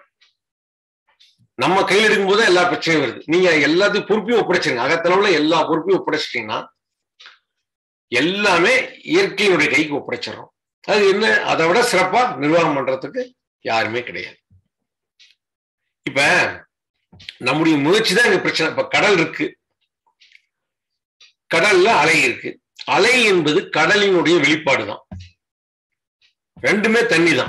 நம்ம கையில் இருக்கும்போது எல்லா பிரச்சனையும் வருது. நீங்க எல்லாத்தையும் பொறுப்பையும் ஒப்படைச்சிருங்க. அகத்தளவுல எல்லா பொறுப்பையும் ஒப்படைச்சிட்டீங்கன்னா எல்லாமே இயற்கையினுடைய கைக்கு ஒப்படைச்சிடறோம். அது என்ன, அதை விட சிறப்பா நிர்வாகம் பண்றதுக்கு யாருமே கிடையாது. இப்ப நம்முடைய முயற்சி தான் இங்க பிரச்சனை. இப்ப கடல் இருக்கு, கடல்ல அலை இருக்கு. அலை என்பது கடலினுடைய வெளிப்பாடுதான், ரெண்டுமே தண்ணி தான்.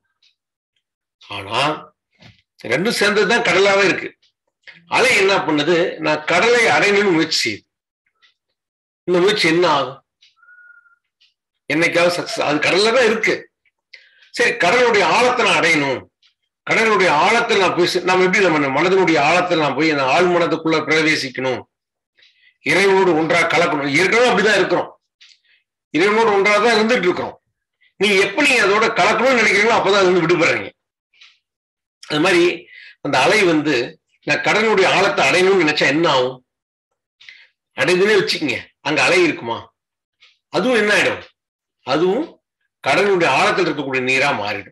ஆனா ரெண்டும் சேர்ந்ததுதான் கடலாவே இருக்கு. அலை என்ன பண்ணுது? நான் கடலை அடையணும்னு முயற்சி செய்யுது. இந்த முயற்சி என்ன ஆகும்? என்னைக்காவது சக்சஸ்? அது கடல்ல தான் இருக்கு. சரி, கடலுடைய ஆழத்தை நான் அடையணும், கடலுடைய ஆழத்தில் நான் போய் நம்ம எப்படி நம்ம மனதினுடைய ஆழத்தில் நான் போய் அந்த ஆழ் மனதுக்குள்ள பிரவேசிக்கணும், இறைவனோடு ஒன்றா கலக்கணும். ஏற்கனவே அப்படிதான் இருக்கிறோம், இறைவனோடு ஒன்றாதான் இருந்துட்டு இருக்கிறோம். நீங்க எப்ப நீங்க அதோட கலக்கணும்னு நினைக்கிறீங்களோ அப்பதான் அது விடுபடுறீங்க. அது மாதிரி அந்த அலை நான் கடலுடைய ஆழத்தை அடையணும்னு நினைச்சா என்ன ஆகும்? அடைதுன்னே வச்சுக்கோங்க, அங்க அலை இருக்குமா? அதுவும் என்ன ஆயிடும்? அதுவும் கடலுடைய ஆழத்தில் இருக்கக்கூடிய நீரா மாறிடும்.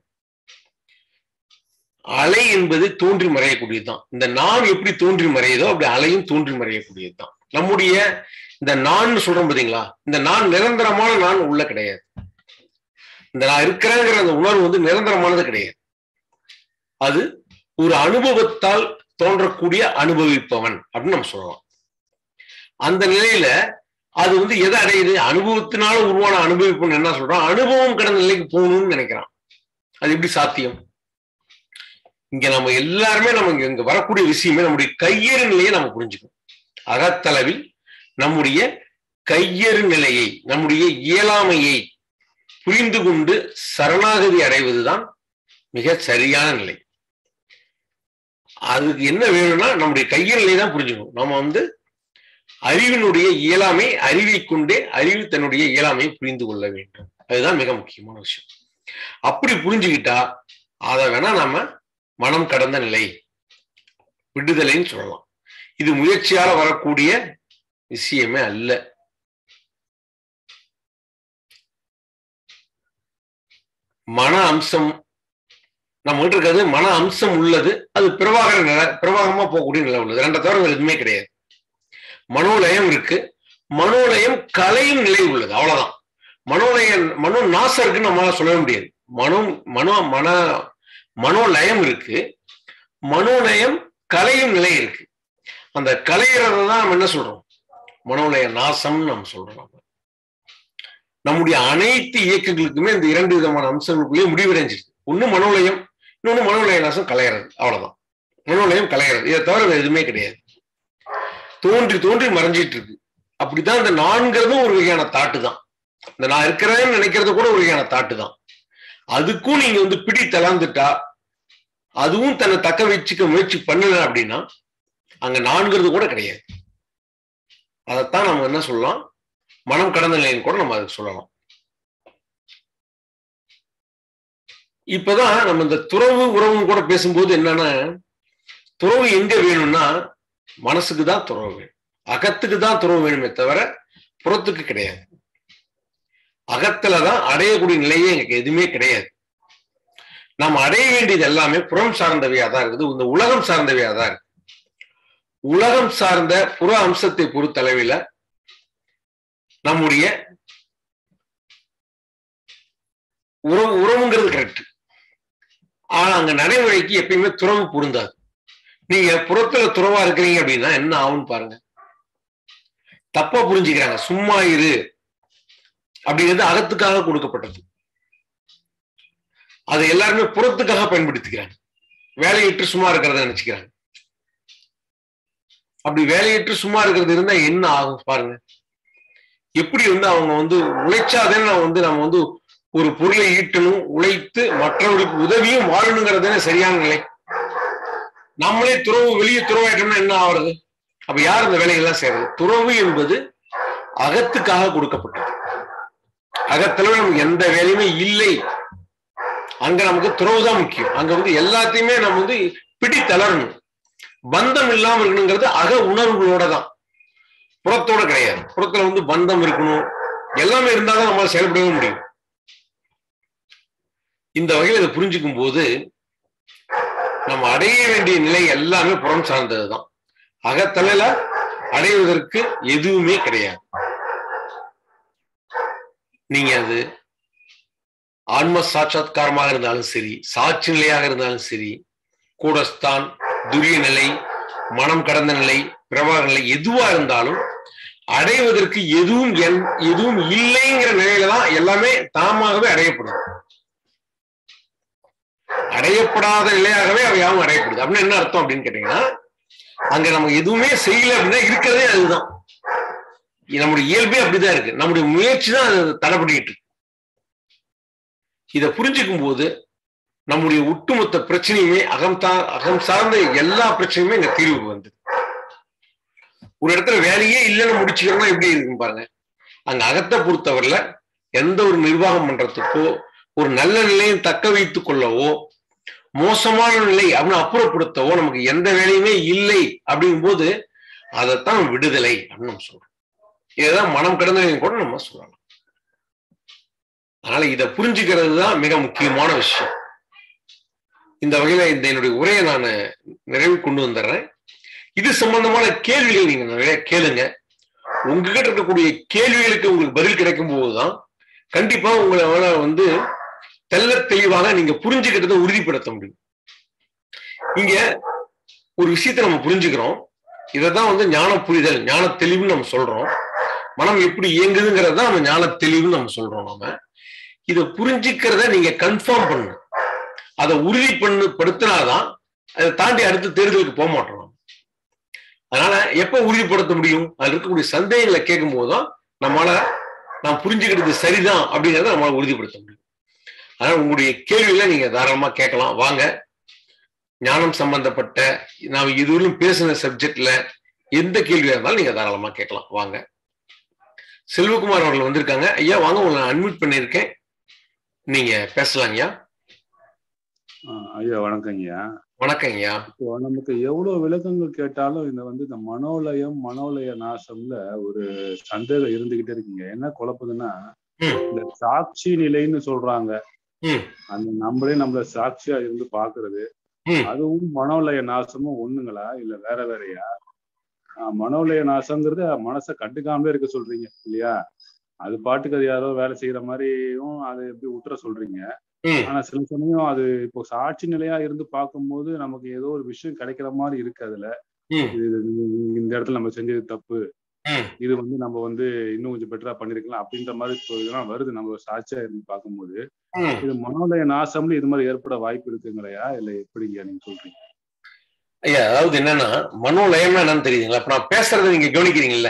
அலை என்பது தோன்றி மறையக்கூடியதுதான். இந்த நான் எப்படி தோன்றி மறையுதோ அப்படி அலையும் தோன்றி மறையக்கூடியதுதான். நம்முடைய இந்த நான் சொல்றோம் பாத்தீங்களா, இந்த நான் நிரந்தரமான நான் உள்ள கிடையாது. இந்த நான் இருக்கிறேங்கிற அந்த உணர்வு நிரந்தரமானது கிடையாது. அது ஒரு அனுபவத்தால் தோன்றக்கூடிய அனுபவிப்பவன் அப்படின்னு நம்ம சொல்லலாம். அந்த நிலையில அது எதை அடையுது? அனுபவத்தினால உருவான அனுபவிப்பவன் என்ன சொல்றான்? அனுபவம் கடந்த நிலைக்கு போகணும்னு நினைக்கிறான். அது எப்படி சாத்தியம்? இங்க நம்ம எல்லாருமே நம்ம இங்க வரக்கூடிய விஷயமே நம்முடைய கையறு நிலையை நம்ம புரிஞ்சுக்கணும். அகத்தளவில் நம்முடைய கையறு நிலையை, நம்முடைய இயலாமையை புரிந்து கொண்டு சரணாகதி அடைவதுதான் மிக சரியான நிலை. அதுக்கு என்ன வேணும்னா நம்முடைய கையில் நிலை தான் புரிஞ்சுக்கணும். நம்ம வந்து அறிவினுடைய இயலாமை, அறிவை கொண்டே அறிவு தன்னுடைய இயலாமையை புரிந்து கொள்ள வேண்டும். அதுதான் மிக முக்கியமான விஷயம். அப்படி புரிஞ்சுக்கிட்டா அதை வேணா நாம மனம் கடந்த நிலை, விடுதலைன்னு சொல்லலாம். இது முயற்சியால வரக்கூடிய விஷயமே அல்ல. மன அம்சம் நம்ம கிட்ட இருக்கிறது, மன அம்சம் உள்ளது, அது பிரவாகமா போகக்கூடிய நிலை உள்ளது. ரெண்டை தவிர எதுவுமே கிடையாது. மனோலயம் இருக்கு, மனோலயம் கலையும் நிலை உள்ளது, அவ்வளவுதான். மனோ நாசம் இருக்குன்னு நம்மளால சொல்லவே முடியாது. மனோலயம் இருக்கு, மனோலயம் கலையும் நிலை இருக்கு. அந்த கலையிறதான் நம்ம என்ன சொல்றோம், மனோலய நாசம்னு நம்ம சொல்றோம். நம்முடைய அனைத்து இயக்கங்களுக்குமே இந்த 2 விதமான அம்சங்களுக்குள்ளேயே முடிவடைஞ்சிருக்கு. ஒண்ணு மனோலயம், இன்னொன்னு மனோலய நாசம் கலையிறது, அவ்வளவுதான். மனோலயம் கலையிறது, இதை தவிர எதுவுமே கிடையாது. தோன்றி தோன்றி மறைஞ்சிட்டு இருக்கு. அப்படிதான் இந்த நான்கிறதும் ஒரு வகையான தாட்டு தான். இந்த நான் இருக்கிறேன்னு நினைக்கிறது கூட ஒரு வகையான தாட்டு தான். அதுக்கும் நீங்க வந்து பிடி தளர்ந்துட்டா, அதுவும் தன்னை தக்க வச்சுக்க முயற்சி பண்ணல அப்படின்னா அங்க நான்கிறது கூட கிடையாது. அதைத்தான் நம்ம என்ன சொல்லலாம், மனம் கடந்த நிலைன்னு கூட நம்ம அதுக்கு சொல்லலாம். இப்பதான் நம்ம இந்த துறவு உறவும் கூட பேசும்போது என்னன்னா, துறவு எங்க வேணும்னா மனசுக்கு தான் துறவு வேணும், அகத்துக்கு தான் துறவு வேணுமே தவிர புறத்துக்கு கிடையாது. அகத்துலதான் அடையக்கூடிய நிலையே எங்களுக்கு எதுவுமே கிடையாது. நாம் அடைய வேண்டியது எல்லாமே புறம் சார்ந்தவையா தான் இருக்குது, இந்த உலகம் சார்ந்தவையா தான் இருக்கு. உலகம் சார்ந்த புற அம்சத்தை பொறுத்தளவில் நம்முடைய உறவுங்கிறது கரெக்ட். ஆனா அங்க நடைமுறைக்கு எப்பயுமே துறவு பொருந்தாது. நீங்க புறத்துல துறவா இருக்கிறீங்க அப்படின்னா என்ன ஆகும்னு பாருங்க. தப்பா புரிஞ்சுக்கிறாங்க. சும்மா இரு அப்படிங்கிறது அகத்துக்காக கொடுக்கப்பட்டது, அதை எல்லாருமே புறத்துக்காக பயன்படுத்திக்கிறாங்க. வேலையிட்டு சும்மா இருக்கிறத நினைச்சுக்கிறாங்க. அப்படி வேலையிட்டு சும்மா இருக்கிறது இருந்தா என்ன ஆகும் பாருங்க. எப்படி வந்து அவங்க வந்து உழைச்சாதானே நம்ம வந்து ஒரு பொருளை ஈட்டணும், உழைத்து மற்றவர்களுக்கு உதவியும் வாழணுங்கிறதுனே சரியான நிலை. நம்மளே துறவு வெளியே துறவாயிட்டோம்னா என்ன ஆகுறது? அப்ப யார் இந்த வேலைகள்லாம் செய்யறது? துறவு என்பது அகத்துக்காக கொடுக்கப்பட்டது. அகத்துல நமக்கு எந்த வேலையுமே இல்லை, அங்க நமக்கு துறவு தான் முக்கியம். அங்க வந்து எல்லாத்தையுமே நம்ம வந்து பிடி தளரணும், பந்தம் இல்லாம இருக்கணுங்கிறது அக உணர்வுகளோட தான், புறத்தோட கிடையாது. புறத்துல வந்து பந்தம் இருக்கணும், எல்லாமே இருந்தாதான் நம்மளால செயல்படவே முடியும். இந்த வகையில் இதை புரிஞ்சுக்கும் போது நம்ம அடைய வேண்டிய நிலை எல்லாமே புறம் சார்ந்ததுதான். அகத்தலையில அடைவதற்கு எதுவுமே கிடையாது. நீங்க அது ஆன்ம சாட்சாத்காரமாக இருந்தாலும் சரி, சாட்சி நிலையாக இருந்தாலும் சரி, கூடஸ்தான், துரிய நிலை, மனம் கடந்த நிலை, பிரபாக நிலை, எதுவா இருந்தாலும் அடைவதற்கு எதுவும் இல்லைங்கிற நிலையில தான் எல்லாமே தாமாகவே அடையப்படுது. அடையப்படாத நிலையாகவே அவையாவும் அடையப்படுது. அப்படின்னு என்ன அர்த்தம் அப்படின்னு கேட்டீங்கன்னா, அங்க நம்ம எதுவுமே செய்யல அப்படின்னா இருக்கிறதே அதுதான். நம்முடைய இயல்பே அப்படிதான் இருக்கு, நம்முடைய முயற்சி தான் அது தடைபடிட்டு இருக்கு. இதை புரிஞ்சுக்கும் போது நம்முடைய ஒட்டுமொத்த பிரச்சனையுமே அகம் சார்ந்த எல்லா பிரச்சனையுமே இங்க தீர்வுக்கு வந்தது. ஒரு இடத்துல வேலையே இல்லைன்னு முடிச்சுக்கிறோம்னா எப்படி இருக்குன்னு பாருங்க. அங்க அகத்தை பொறுத்தவரையில எந்த ஒரு நிர்வாகம் பண்றதுக்கோ, ஒரு நல்ல நிலையை தக்க வைத்துக் கொள்ளவோ, மோசமான நிலை அப்படின்னு அப்புறப்படுத்தவோ நமக்கு எந்த வேலையுமே இல்லை. அப்படிங்கும் போது அதைத்தான் விடுதலை அப்படின்னு நம்ம சொல்றோம். இதுதான் மனம் கடந்த நிலையும் கூட நம்ம சொல்லலாம். அதனால இதை புரிஞ்சுக்கிறது தான் மிக முக்கியமான விஷயம். இந்த வகையில இந்த என்னுடைய உரையை நான் நிறைவு கொண்டு வந்துடுறேன். இது சம்பந்தமான கேள்விகள் நீங்க நிறைய கேளுங்க. உங்ககிட்ட இருக்கக்கூடிய கேள்விகளுக்கு உங்களுக்கு பதில் கிடைக்கும் போதுதான் கண்டிப்பா உங்களை வந்து தெல்ல தெளிவாக நீங்க புரிஞ்சுக்கிட்டதை உறுதிப்படுத்த முடியும். இங்க ஒரு விஷயத்தை நம்ம புரிஞ்சுக்கிறோம், இதைதான் வந்து ஞான புரிதல், ஞான தெளிவுன்னு நம்ம சொல்றோம். மனம் எப்படி இயங்குதுங்கிறத நம்ம ஞான தெளிவுன்னு நம்ம சொல்றோம். நாம இதை புரிஞ்சுக்கிறத நீங்க கன்ஃபார்ம் பண்ணு, அதை உறுதிப்படுத்தினாதான் அதை தாண்டி அடுத்த தேர்தலுக்கு போக மாட்டோம். அதனால எப்ப உறுதிப்படுத்த முடியும்? அதுல இருக்கக்கூடிய சந்தேகங்களை கேட்கும் போதுதான் நாம் புரிஞ்சுக்கிறது சரிதான் அப்படிங்கிறத நம்மளால உறுதிப்படுத்த முடியும். அதனால உங்களுடைய கேள்விகளை நீங்க தாராளமா கேட்கலாம். வாங்க, ஞானம் சம்பந்தப்பட்ட நான் இதுவரையும் பேசின சப்ஜெக்ட்ல எந்த கேள்வியா இருந்தாலும் நீங்க தாராளமா கேட்கலாம். வாங்க. செல்வகுமார் அவர்கள் வந்திருக்காங்க. ஐயா வாங்க, உங்களை அன்மியூட் பண்ணியிருக்கேன், நீங்க பேசலாம் ஐயா. ஐயா வணக்கம் ஐயா. வணக்கம் ஐயா. இப்போ நமக்கு எவ்வளவு விளக்கங்கள் கேட்டாலும் இந்த மனோலயம் மனோலய நாசம்ல ஒரு சந்தேகம் இருந்துகிட்டே இருக்குங்க. என்ன குழப்பதுன்னா, இந்த சாட்சி நிலைன்னு சொல்றாங்க, அந்த நம்மள சாட்சியா இருந்து பாக்குறது, அதுவும் மனோலய நாசமும் ஒண்ணுங்களா இல்ல வேற வேறையா? மனோலய நாசம்ங்கிறது மனசை கண்டுக்காமலே இருக்க சொல்றீங்க இல்லையா? அது பாட்டுக்கு அது யாரோ வேலை செய்யற மாதிரியும் அதை எப்படி விட்டுற சொல்றீங்க. ஆனா சில சமயம் அது இப்போ சாட்சி நிலையா இருந்து பார்க்கும்போது நமக்கு ஏதோ ஒரு விஷயம் கிடைக்கிற மாதிரி இருக்கு. அதுல இந்த இடத்துல நம்ம செஞ்சது தப்பு, இது நம்ம இன்னும் கொஞ்சம் பெட்டரா பண்ணிருக்கலாம் அப்படின்ற மாதிரி வருது நம்ம சாட்சியா இருந்து பார்க்கும்போது. இது மனோலய நாசம்னு இது மாதிரி ஏற்பட வாய்ப்பு இருக்குங்களையா இல்ல எப்படிங்க நீங்க சொல்றீங்க? ஐயா அதாவது என்னன்னா, மனோலயம்னா என்னன்னு தெரியுதுங்களா? இப்ப நான் பேசுறதை நீங்க கவனிக்கிறீங்கல்ல,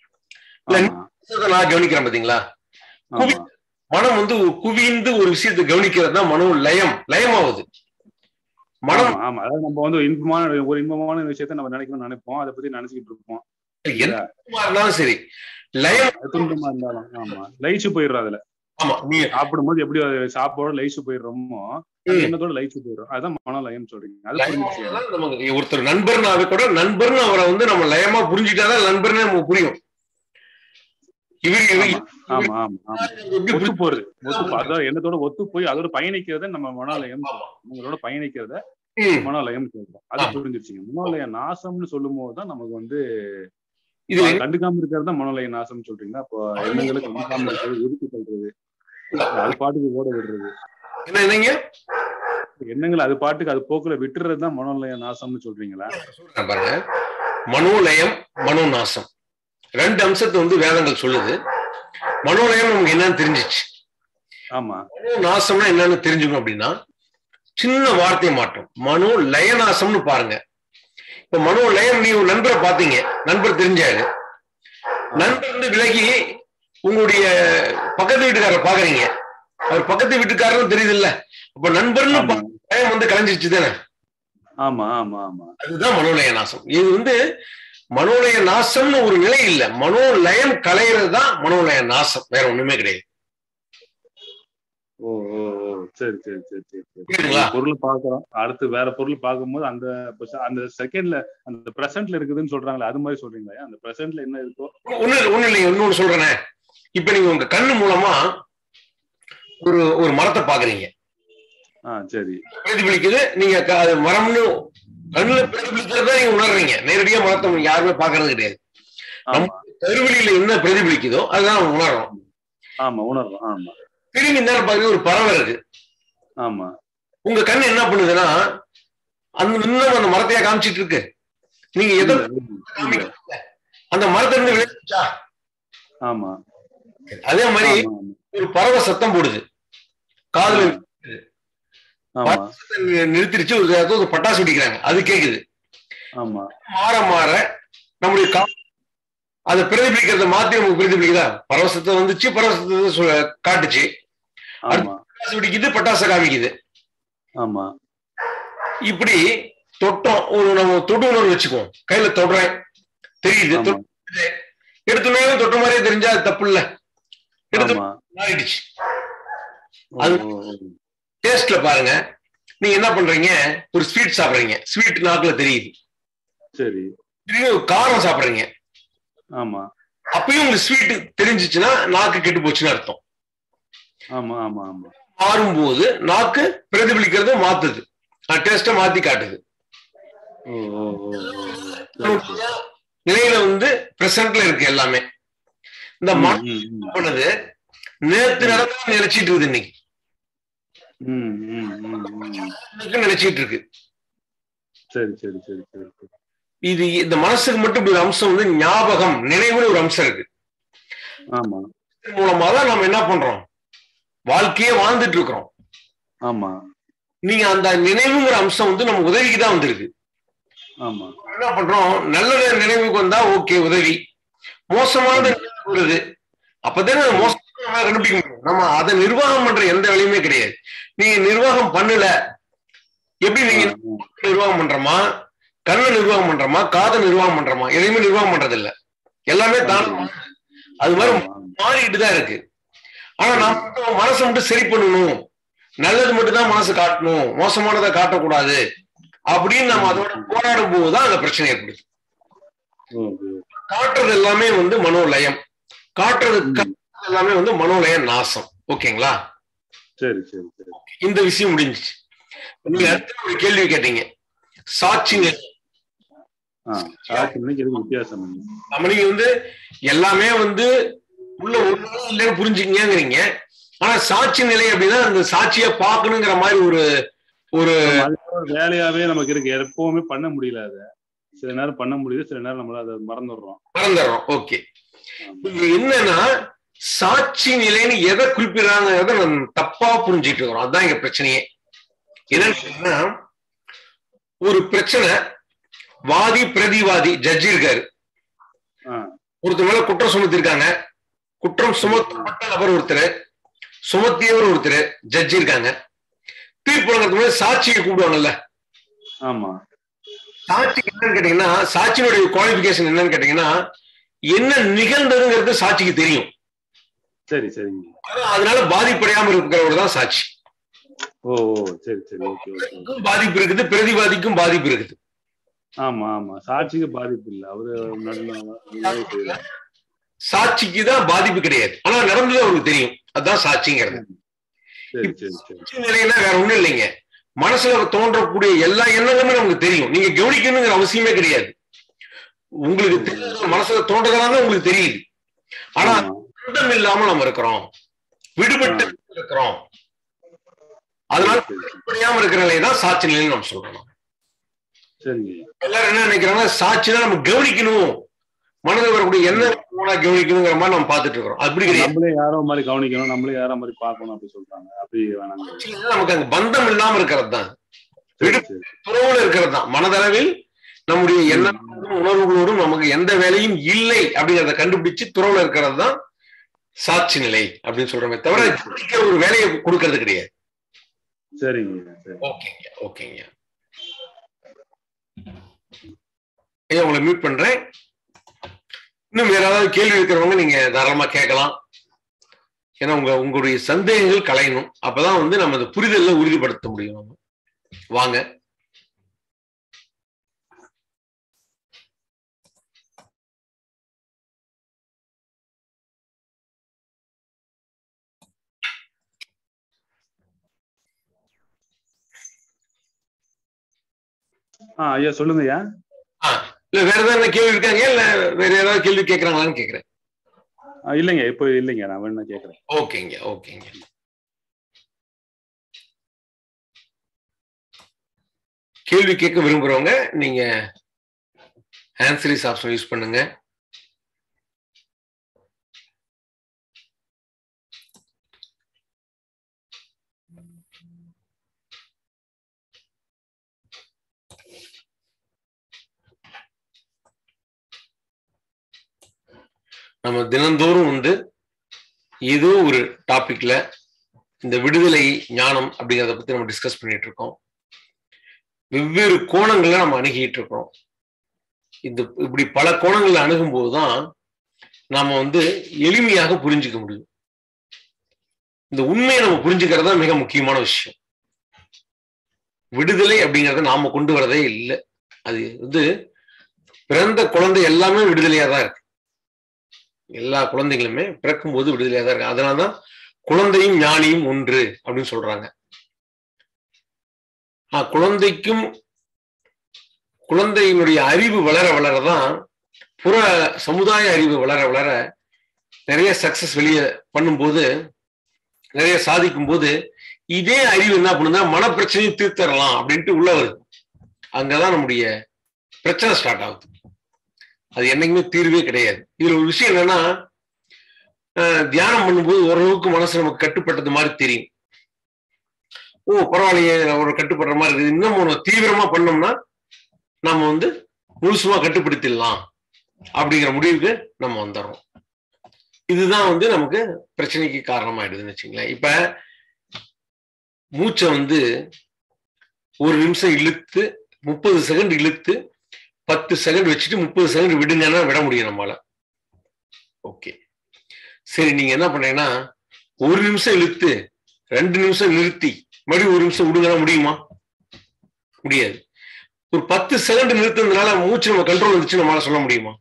நான் கவனிக்கிறேன் பாத்தீங்களா? மனம் குவிந்து ஒரு விஷயத்தை கவனிக்கிறது தான் மனோலயம். லயமாவது மனம். ஆமா, அதாவது நம்ம இன்பமான விஷயத்த நம்ம நினைப்போம், அதை பத்தி நினைச்சுக்கிட்டு இருப்போம். இருந்தாலும் சரி, லயம் துன்பமா இருந்தாலும் ஆமா லயிச்சு போயிடுறோம். அதுல ஆமா, நீங்க சாப்பிடும்போது எப்படி சாப்பாடோட லயிச்சு போயிடுறோமோ எண்ணத்தோட லயிச்சு போயிடும். அதுதான் மனோலயம் சொல்றீங்க. அது ஒருத்தர் நண்பர்னாவே கூட நண்பர்னு அவரை நம்ம லயமா புரிஞ்சுட்டாதான் நண்பர்னு நமக்கு புரியும். ஒத்து போறது, அதாவது எண்ணத்தோட ஒத்து போய் அதோட பயணிக்கிறத நம்ம மனோலயம், உங்களோட பயணிக்கிறத மனோலயம் சொல்றோம். அது புரிஞ்சிருச்சுங்க. மனோலய நாசம்னு சொல்லும் போதுதான் நமக்கு இது கண்டுக்காம இருக்கிறது மனோலய நாசம் சொல்றீங்களா? அப்போ எண்ணங்களை கண்டுக்காம இருக்கிறது, ஒதுக்கி சொல்றது, அது பாட்டுக்கு ஓட விடுறது, என்னங்க எண்ணங்களை அது பாட்டுக்கு அது போக்குல விட்டுறதுதான் மனோலய நாசம்னு சொல்றீங்களா? பாருங்க, மனோலயம் மனோநாசம் ரெண்டு அம்சத்தை வேதங்கள் சொல்லுது. மனோலயம் நமக்கு என்னன்னு தெரிஞ்சிச்சு. ஆமா, மனோநாசம்னா என்னன்னு தெரிஞ்சுக்கணும் அப்படின்னா சின்ன வார்த்தை மாற்றம். மனோலயநாசம்னு பாருங்க. இப்ப மனோலயம், நீ ஒரு நண்பரை பாத்தீங்க, நண்பர் தெரிஞ்சாரு, நண்பர் விலகி உங்களுடைய பக்கத்து வீட்டுக்காரரை பாக்குறீங்க, அவர் பக்கத்து வீட்டுக்காரரும் தெரியுது இல்ல, அப்ப நண்பர்னு லயம் கலைஞ்சிருச்சு தானே? ஆமா ஆமா ஆமா, அதுதான் மனோலய நாசம். இது மனோலய நாசம்னு ஒரு நிலை இல்ல, மனோலயம் கலைகிறது தான் மனோலய நாசம், வேற ஒண்ணுமே கிடையாது. ஓ ஓ ஓ, சரி சரி சரி சரி. பொருள் பாக்குறோம், அடுத்து வேற பொருள் பார்க்கும்போது அந்த செகண்ட்ல அந்த பிரசன்ட்ல இருக்குதுன்னு சொல்றாங்களே, அது மாதிரி சொல்றீங்களா? அந்த பிரசன்ட்ல என்ன இருக்கோ ஒண்ணு இல்லைங்க. இன்னொன்னு சொல்றேனே, இப்ப நீங்க உங்க கண்ணு மூலமா ஒரு மரத்தை பாக்குறீங்க, சரி, பிரதிபலிக்குது. நீங்க மரம்னு கண்ணுல பிரதிபலிக்கிறதா நீங்க உணர்றீங்க, நேரடியா மரத்தை யாருமே பாக்குறது கிடையாது. நம்ம கருவெளியில என்ன பிரதிபலிக்குதோ அதுதான் உணர்றோம். ஆமா, உணர்றோம். ஆமா, திரும்பி நேரம் பாக்குறது ஒரு பறவை இருக்கு. ஆமா, உங்க கண்ணு என்ன பண்ணுதுன்னா இன்னும் அந்த மரத்தையா காமிச்சிட்டு இருக்கு. நீங்க எதை அந்த மரத்தை இருந்து விளையாடுச்சா? ஆமா, அதே மாதிரி ஒரு பறவை சத்தம் போடுது, காதுல நிறுத்திருச்சு, ஒரு பட்டாசு வெடிக்கிறாங்க, அது கேக்குது. மாற மாற நம்முடைய அதை பிரதிபலிக்கிறத மாத்தி நமக்கு பிரதிபலிக்குதா? பரவசத்தை வந்துச்சு, பரவசத்தை காட்டுச்சு, பட்டாசு வெடிக்குது, பட்டாசை காமிக்குது. ஆமா, இப்படி தொட்டோம், நம்ம தொடு உணர்வு வச்சுக்குவோம், கையில தொடுறேன் தெரியுது, எடுத்துனே தொட்ட மாதிரியே தெரிஞ்சா அது தப்பு இல்ல, எடுத்து மாறிடுச்சு. அது டேஸ்ட்ல பாருங்க, நீங்க என்ன பண்றீங்க, ஒரு ஸ்வீட் சாப்பிடுறீங்க, ஸ்வீட் நாக்குல தெரியுது, சரி, ஒரு காரம் சாப்பிடுறீங்க, ஆமா, அப்பயும் உங்களுக்கு ஸ்வீட் தெரிஞ்சிச்சுன்னா நாக்கு கெட்டு போச்சுன்னு அர்த்தம். ஆமா ஆமா ஆமா, மாறும்போது நாக்கு பிரதிபலிக்கிறத மாத்துது, டேஸ்ட மாத்தி காட்டுது. நிலையில பிரசன்ட்ல இருக்கு எல்லாமே. இந்த மனம் பண்ணது நேத்து நடந்து நினைச்சிட்டு இருக்குது, இன்னைக்கு நினைச்சிட்டு இருக்கு. சரி சரி சரி சரி. இது இந்த மனசுக்கு மட்டும் ஒரு அம்சம் ஞாபகம், நினைவுன்னு ஒரு அம்சம் இருக்கு. ஆமா, மூலமாதான் நம்ம என்ன பண்றோம், வாழ்க்கையே வாழ்ந்துட்டு இருக்கிறோம். ஆமா, நீங்க அந்த நினைவுங்கிற அம்சம் நமக்கு உதவிக்கு தான் வந்திருக்கு. ஆமா, என்ன பண்றோம், நல்ல நினைவுக்கு வந்தா ஓகே உதவி, மோசமான வருது அப்பதானே மோசமான கண்டுபிடிக்க முடியும். நம்ம அதை நிர்வாகம் பண்ற எந்த வேலையுமே கிடையாது. நீங்க நிர்வாகம் பண்ணல, எப்படி நீங்க நிர்வாகம் பண்றோமா, கண்ணை நிர்வாகம் பண்றோமா, காதை நிர்வாகம் பண்றோமா? எதையுமே நிர்வாகம் பண்றது இல்ல, எல்லாமே தானே அது மாதிரி மாறிட்டு தான் இருக்கு. ஆனா நம்ம மனசை மட்டும் சரி பண்ணணும், நல்லது மட்டும் தான் மனசு காட்டணும், மோசமானதை காட்டக்கூடாது அப்படின்னு நம்ம அதோட போராடும் போதுதான் அந்த பிரச்சனை ஏற்படுது. காட்டுறது எல்லாமே வந்து மனோலயம், காட்டுறது எல்லாமே வந்து மனோலய நாசம். ஓகேங்களா? சரி சரி சரி. இந்த விஷயம் முடிஞ்சிச்சு. நீங்க அடுத்த ஒரு கேள்வி கேட்டீங்க, சாட்சி நிலை. வித்தியாசம் நம்ம நீங்க வந்து எல்லாமே வந்து உள்ள ஒண்ணு இல்லைன்னு புரிஞ்சுக்கீங்கிறீங்க. ஆனா சாட்சி நிலை அப்படின்னா அந்த சாட்சியை பார்க்கணுங்கிற மாதிரி ஒரு ஒரு வேலையாவே நமக்கு இருக்கு. எப்பவுமே பண்ண முடியல, அதை சில நேரம் பண்ண முடியுது, சில நேரம் நம்மள அதை மறந்துடுறோம். ஓகே, என்னன்னா சாட்சி நிலைன்னு எதை குறிப்பிடுறாங்கிறத நம்ம தப்பா புரிஞ்சுட்டு இருக்கிறோம். அதுதான் இங்க பிரச்சனையே. என்னன்னா ஒரு பிரச்சனை, வாதி பிரதிவாதி ஜட்ஜி இருக்காரு, ஒருத்தர் மேல குற்றம் சுமத்திருக்காங்க, குற்றம் சுமத்தப்பட்ட நபர் ஒருத்தர், சுமத்தியவர் ஒருத்தர், ஜட்ஜி இருக்காங்க. தீர்ப்பு வழங்குறது சாட்சியை கூப்பிடுவாங்கல்ல. ஆமா, சாட்சி என்னன்னு கேட்டீங்கன்னா, சாட்சியினுடைய குவாலிபிகேஷன் என்னன்னு கேட்டீங்கன்னா, என்ன நிகழ்ந்ததுங்கிறது சாட்சிக்கு தெரியும். சரி சரி. அதனால பாதிப்படையாம இருக்கிறவர் தான் சாட்சி. ஓ சரி சரி. ஓகே. பாதிப்பு இருக்குது, பிரதிவாதிக்கும் பாதிப்பு இருக்குது. ஆமா ஆமா, சாட்சிக்கு பாதிப்பு இல்ல, அவரு சாட்சிக்கு தான் பாதிப்பு கிடையாது, ஆனா நடந்தது அவருக்கு தெரியும். அதுதான் சாட்சிங்கிறது. நிலைன்னா வேற ஒண்ணும் இல்லைங்க, மனசுல தோன்றக்கூடிய எல்லா எண்ணங்களுமே நமக்கு தெரியும். நீங்க கவனிக்கணுங்கிற அவசியமே கிடையாது. உங்களுக்கு தெரியாது, மனசுல தோன்றதால உங்களுக்கு தெரியுது. ஆனா பந்தம் இல்லாம நம்ம இருக்கிறோம், விடுபட்டு இருக்கிறோம். அதனால புரியாம இருக்கிற நிலைதான் சாட்சி நிலைன்னு நம்ம சொல்றோம். எல்லாரும் என்ன நினைக்கிறாங்க, சாட்சினா நம்ம கவனிக்கணும், மனதில் வரக்கூடிய என்ன கவனிக்கணுங்கிற மாதிரி நம்ம பார்த்துட்டு இருக்கிறோம். அப்படி கிடையாது. நம்மளே யாரோ மாதிரி கவனிக்கணும், நம்மளே யாரோ மாதிரி பார்க்கணும் அப்படி சொல்றாங்க. அப்படி நமக்கு அங்க பந்தம் இல்லாம இருக்கிறது தான், துறவுல இருக்கிறது தான். மனதளவில் நம்முடைய எண்ணங்களோடும் உணர்வுகளோடும் நமக்கு எந்த வேலையும் இல்லை அப்படிங்கிறத கண்டுபிடிச்சு துறவுல இருக்கிறது தான் சாட்சி நிலை அப்படின்னு சொல்றோமே தவிர ஒரு வேலையை கொடுக்கறது கிடையாது. சரிங்க. ஓகேங்க ஓகேங்க. ஐயா உங்களை மியூட் பண்றேன். இன்னும் வேற ஏதாவது கேள்வி இருக்கிறவங்க நீங்க தாராளமா கேட்கலாம். ஏன்னா உங்களுடைய சந்தேகங்கள் களையணும், அப்பதான் வந்து நம்ம அந்த புரிதலை உறுதிப்படுத்த முடியும். வாங்க. ஐயா சொல்லுங்க ஐயா. இல்ல வேற ஏதாவது கேள்வி இருக்காங்க, இல்ல வேற ஏதாவது கேள்வி கேட்கறாங்களான்னு கேக்குறேன். இல்லைங்க இப்போ இல்லைங்க, நான் வேணா கேக்குறேன். ஓகேங்க ஓகேங்க. கேள்வி கேட்க விரும்புறவங்க நீங்க ஆன்சரிஸ் ஆப்ஷன் யூஸ் பண்ணுங்க. நம்ம தினந்தோறும் வந்து ஏதோ ஒரு டாபிக்ல இந்த விடுதலை ஞானம் அப்படிங்கிறத பத்தி நம்ம டிஸ்கஸ் பண்ணிட்டு இருக்கோம். வெவ்வேறு கோணங்கள்ல நம்ம அணுகிட்டு இருக்கோம். இப்படி பல கோணங்கள்ல அணுகும் போதுதான் நாம வந்து எளிமையாக புரிஞ்சுக்க முடியும். இந்த உண்மையை நம்ம புரிஞ்சுக்கிறது தான் மிக முக்கியமான விஷயம். விடுதலை அப்படிங்கறத நாம கொண்டு வரதே இல்லை. அது வந்து பிறந்த குழந்தை எல்லாமே விடுதலையா தான் இருக்கு. எல்லா குழந்தைகளுமே பிறக்கும் போது விடுதலையா தான் இருக்கு. அதனாலதான் குழந்தையும் ஞானியும் ஒன்று அப்படின்னு சொல்றாங்க. குழந்தையினுடைய அறிவு வளர வளரதான், புற சமுதாய அறிவு வளர வளர நிறைய சக்சஸ் வெளியே பண்ணும்போது, நிறைய சாதிக்கும் போது இதே அறிவு என்ன பண்ணுதா, மனப்பிரச்சனையும் தீர்த்தரலாம் அப்படின்ட்டு உள்ள வருது. அங்கதான் நம்முடைய பிரச்சனை ஸ்டார்ட் ஆகுது. அது என்னைக்குமே தீர்வே கிடையாது. இதுல ஒரு விஷயம் என்னன்னா, தியானம் பண்ணும்போது ஓரளவுக்கு மனசு நமக்கு கட்டுப்பட்டது மாதிரி தெரியும். பரவாயில்லையே, ஒரு கட்டுப்படுற மாதிரி இருக்குது. இன்னும் தீவிரமா பண்ணோம்னா நம்ம வந்து முழுசுமா கட்டுப்படுத்திடலாம் அப்படிங்கிற முடிவுக்கு நம்ம வந்துடுறோம். இதுதான் வந்து நமக்கு பிரச்சனைக்கு காரணமாயிடுதுன்னு வச்சுங்களேன். இப்ப மூச்சை வந்து ஒரு நிமிஷம் இழுத்து 30 செகண்ட் இழுத்து 10 செகண்ட் வச்சுட்டு 30 செகண்ட் விடுங்கன்னா விட முடியும் நம்மளால. ஓகே, சரி, நீங்க என்ன பண்றீங்கன்னா 1 நிமிஷம் இழுத்து 2 நிமிஷம் நிறுத்தி மறுபடியும் 1 நிமிஷம் விடுங்கன்னா முடியுமா? முடியாது. ஒரு 10 செகண்ட் நிறுத்தினதுனால மூச்சு நம்ம கண்ட்ரோல் வந்துச்சு நம்மளால சொல்ல முடியுமா?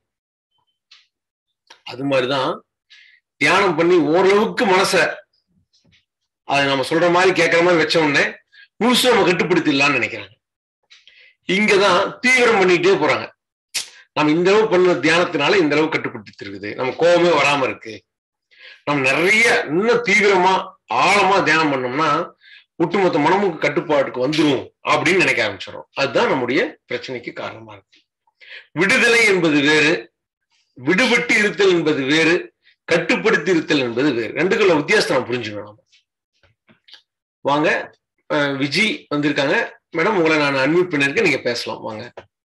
அது மாதிரிதான் தியானம் பண்ணி ஓரளவுக்கு மனசை அது நம்ம சொல்ற மாதிரி கேட்கற மாதிரி வச்ச உடனே முழுசும் நம்ம கட்டுப்படுத்திடலாம்னு நினைக்கிறாங்க. இங்கதான் தீவிரம் பண்ணிட்டே போறாங்க. நம்ம இந்த அளவு பண்ண தியானத்தினால இந்த அளவு கட்டுப்படுத்தி இருக்குது, நம்ம கோபமே வராம இருக்கு, நம்ம நிறைய இன்னும் தீவிரமா ஆழமா தியானம் பண்ணோம்னா ஒட்டுமொத்த மனமும் கட்டுப்பாட்டுக்கு வந்துடும் அப்படின்னு நினைக்க ஆரம்பிச்சிடும். அதுதான் நம்முடைய பிரச்சனைக்கு காரணமா இருக்கு. விடுதலை என்பது வேறு, விடுபட்டு இருத்தல் என்பது வேறு, கட்டுப்படுத்தி இருத்தல் என்பது வேறு. ரெண்டுக்குள்ள வித்தியாசத்தை நம்ம புரிஞ்சுக்கணும். வாங்க, விஜி வந்திருக்காங்க. மேடம், உங்களை நான் அன்மியூட் பண்ணிருக்கேன், நீங்க பேசலாம். வாங்க.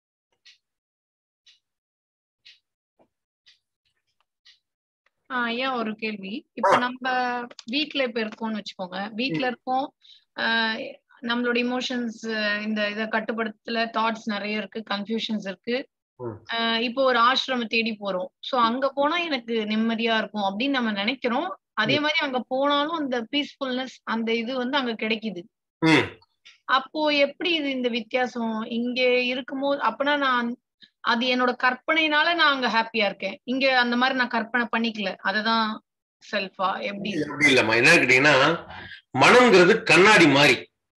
ஐயா, ஒரு கேள்வி. இப்ப நம்ம வீட்ல இப்ப இருக்கோம்னு வச்சுக்கோங்க. வீட்ல இருக்கோம், நம்மளோட இமோஷன்ஸ் இந்த இதை கட்டுப்படுத்தல, தாட்ஸ் நிறைய இருக்கு, கன்ஃபியூஷன்ஸ் இருக்கு. இப்போ ஒரு ஆசிரமம் தேடி போறோம். சோ அங்க போனா எனக்கு நிம்மதியா இருக்கும் அப்படின்னு நம்ம நினைக்கிறோம். அதே மாதிரி அங்க போனாலும் அந்த பீஸ்ஃபுல்னஸ், அந்த இது வந்து அங்க கிடைக்குது. அப்போ எப்படி இது இந்த வித்தியாசம்? இங்க இருக்கும்போது அப்பனா நான் அது என்னோட கற்பனையினால நான் அங்க ஹாப்பியா இருக்கேன், இங்க அந்த மாதிரி நான் கற்பனை பண்ணிக்கல, அததான் செல்ஃபா? எப்படி? அப்படி இல்லம்மா. என்ன கேட்டீங்கன்னா, மனம்ங்கிறது கண்ணாடி மாதிரி.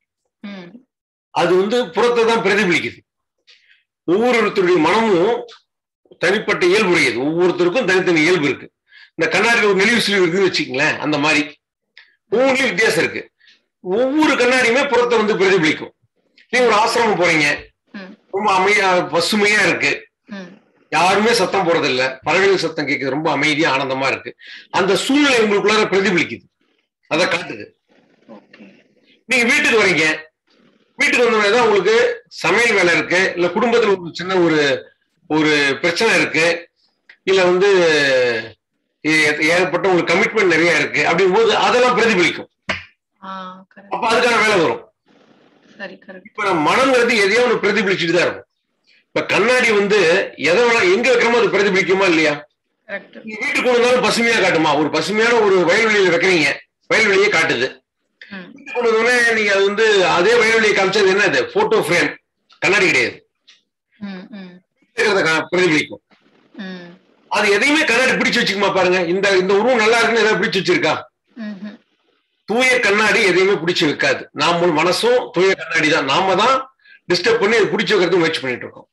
அது வந்து புறத்தை தான் பிரதிபலிக்குது. ஒவ்வொருத்தருடைய மனமும் தனிப்பட்ட இயல்பு உடையது. ஒவ்வொருத்தருக்கும் தனித்தனி இயல்பு இருக்கு. இந்த கண்ணாடியில் ஒரு நெளிவு சுழிவு இருக்குன்னு வச்சுக்கங்களேன், அந்த மாதிரி ஒவ்வொன்றும் வித்தியாசம் இருக்கு. ஒவ்வொரு கண்ணாடியுமே புறத்தை வந்து பிரதிபலிக்கும். நீங்க ஒரு ஆசிரமம் போறீங்க, ரொம்ப அமைதியா பசுமையா இருக்கு, யாருமே சத்தம் போறது இல்ல, பறவைகள் சத்தம் கேட்குது, ரொம்ப அமைதியா ஆனந்தமா இருக்கு. அந்த சூழ்நிலை உங்களுக்குள்ளார பிரதிபலிக்குது, அதை காட்டுது. நீங்க வீட்டுக்கு வரீங்க, வீட்டுக்கு வந்தோடனே உங்களுக்கு சமையல் வேலை இருக்கு, இல்ல குடும்பத்துல ஒரு சின்ன ஒரு பிரச்சனை இருக்கு, இல்ல வந்து ஏற்பட்ட உங்களுக்கு கமிட்மெண்ட் நிறைய இருக்கு. அப்படிங்கும் போது அதெல்லாம் பிரதிபலிக்கும். அப்ப அதுக்கான வேலை வரும். இப்ப நம்ம மனம்ங்கிறது எதையோ ஒன்று பிரதிபலிச்சுட்டு தான் இருக்கும். இப்ப கண்ணாடி வந்து எதை எங்க வைக்கிறோமோ அது பிரதிபலிக்குமா இல்லையா? வீட்டுக்கு வந்தாலும் பசுமையா காட்டுமா? ஒரு பசுமையான ஒரு வயல்வெளியில வைக்கிறீங்க, வயல்வெளியே காட்டுது. நீங்க அது வந்து அதே வயல்வெளியை காமிச்சது என்ன? அது போட்டோ ஃப்ரேம், கண்ணாடி கிடையாது, பிரதிபலிக்கும். அது எதையுமே கண்ணாடி பிடிச்சு வச்சுக்குமா? பாருங்க, இந்த உருவம் நல்லா இருக்குன்னு எதாவது பிடிச்சு வச்சிருக்கா? தூய கண்ணாடி எதையுமே பிடிச்சு வைக்காது. நாம மனசும் தூய கண்ணாடி தான். நாம தான் டிஸ்டர்ப் பண்ணி அதை பிடிச்சு வைக்கிறதுக்கு முயற்சி பண்ணிட்டு இருக்கோம்.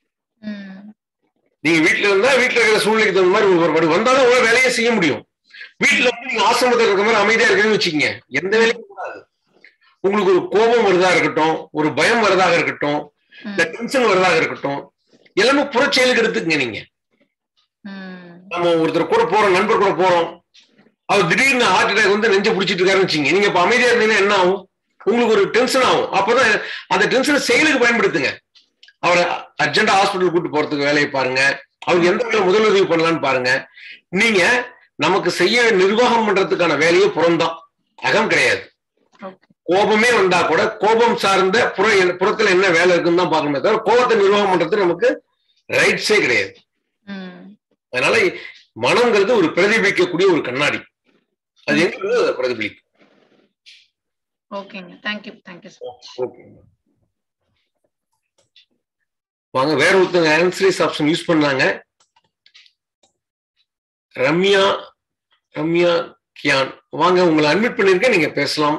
நீங்க வீட்டுல இருந்தா வீட்டுல இருக்கிற சூழ்நிலைக்கு தகுந்த மாதிரி ஒரு வந்தாலும் உங்களால வேலையை செய்ய முடியும். வீட்டுல வந்து நீங்க ஆசிரமத்தில் இருக்கிற மாதிரி அமைதியா இருக்குன்னு வச்சுக்கீங்க, எந்த வேலையும் கூடாது. உங்களுக்கு ஒரு கோபம் வருதா இருக்கட்டும், ஒரு பயம் வரதாக இருக்கட்டும், இந்த டென்ஷன் வரதாக இருக்கட்டும், எல்லாமே புறச்செயலுக்கு எடுத்துக்கங்க. நீங்க நம்ம ஒருத்தர் கூட போறோம், நண்பர் கூட போறோம், அவர் திடீர்னு ஹார்ட் அட்டாக் வந்து நெஞ்ச பிடிச்சிட்டு இருக்காருன்னு வச்சுங்க, நீங்க இப்ப அமைதியா இருந்தீங்கன்னா என்ன ஆகும்? உங்களுக்கு ஒரு டென்ஷன் ஆகும். அப்பதான் அந்த டென்ஷனை செயலுக்கு பயன்படுத்துங்க. அவரை அர்ஜென்டா ஹாஸ்பிட்டல் கூட்டு போறதுக்கு வேலையை பாருங்க, அவருக்கு எந்த வகையில முதலுதவி பண்ணலான்னு பாருங்க. நீங்க நமக்கு செய்ய நிர்வாகம் பண்றதுக்கான வேலையே புறம்தான், அகம் கிடையாது. கோபமே வந்தா கூட கோபம் சார்ந்த புறத்துல என்ன வேலை இருக்குன்னு தான் பார்க்கணுமே தவிர கோபத்தை நிர்வாகம் பண்றது நமக்கு ரைட்ஸே கிடையாது. அதனால மனம்ங்கிறது ஒரு பிரதிபலிக்கக்கூடிய ஒரு கண்ணாடி, அது எங்க அதை பிரதிபலிக்கும். ஓகேங்க, தேங்க்யூ, தேங்க்யூ சார். ஓகேங்க, வாங்க. வேற ஒருத்தங்க ஆன்சரிஸ் ஆப்ஷன் யூஸ் பண்ணாங்க. ரம்யா கியான், வாங்க, உங்களை அட்மிட் பண்ணிருக்கேன், நீங்க பேசலாம்.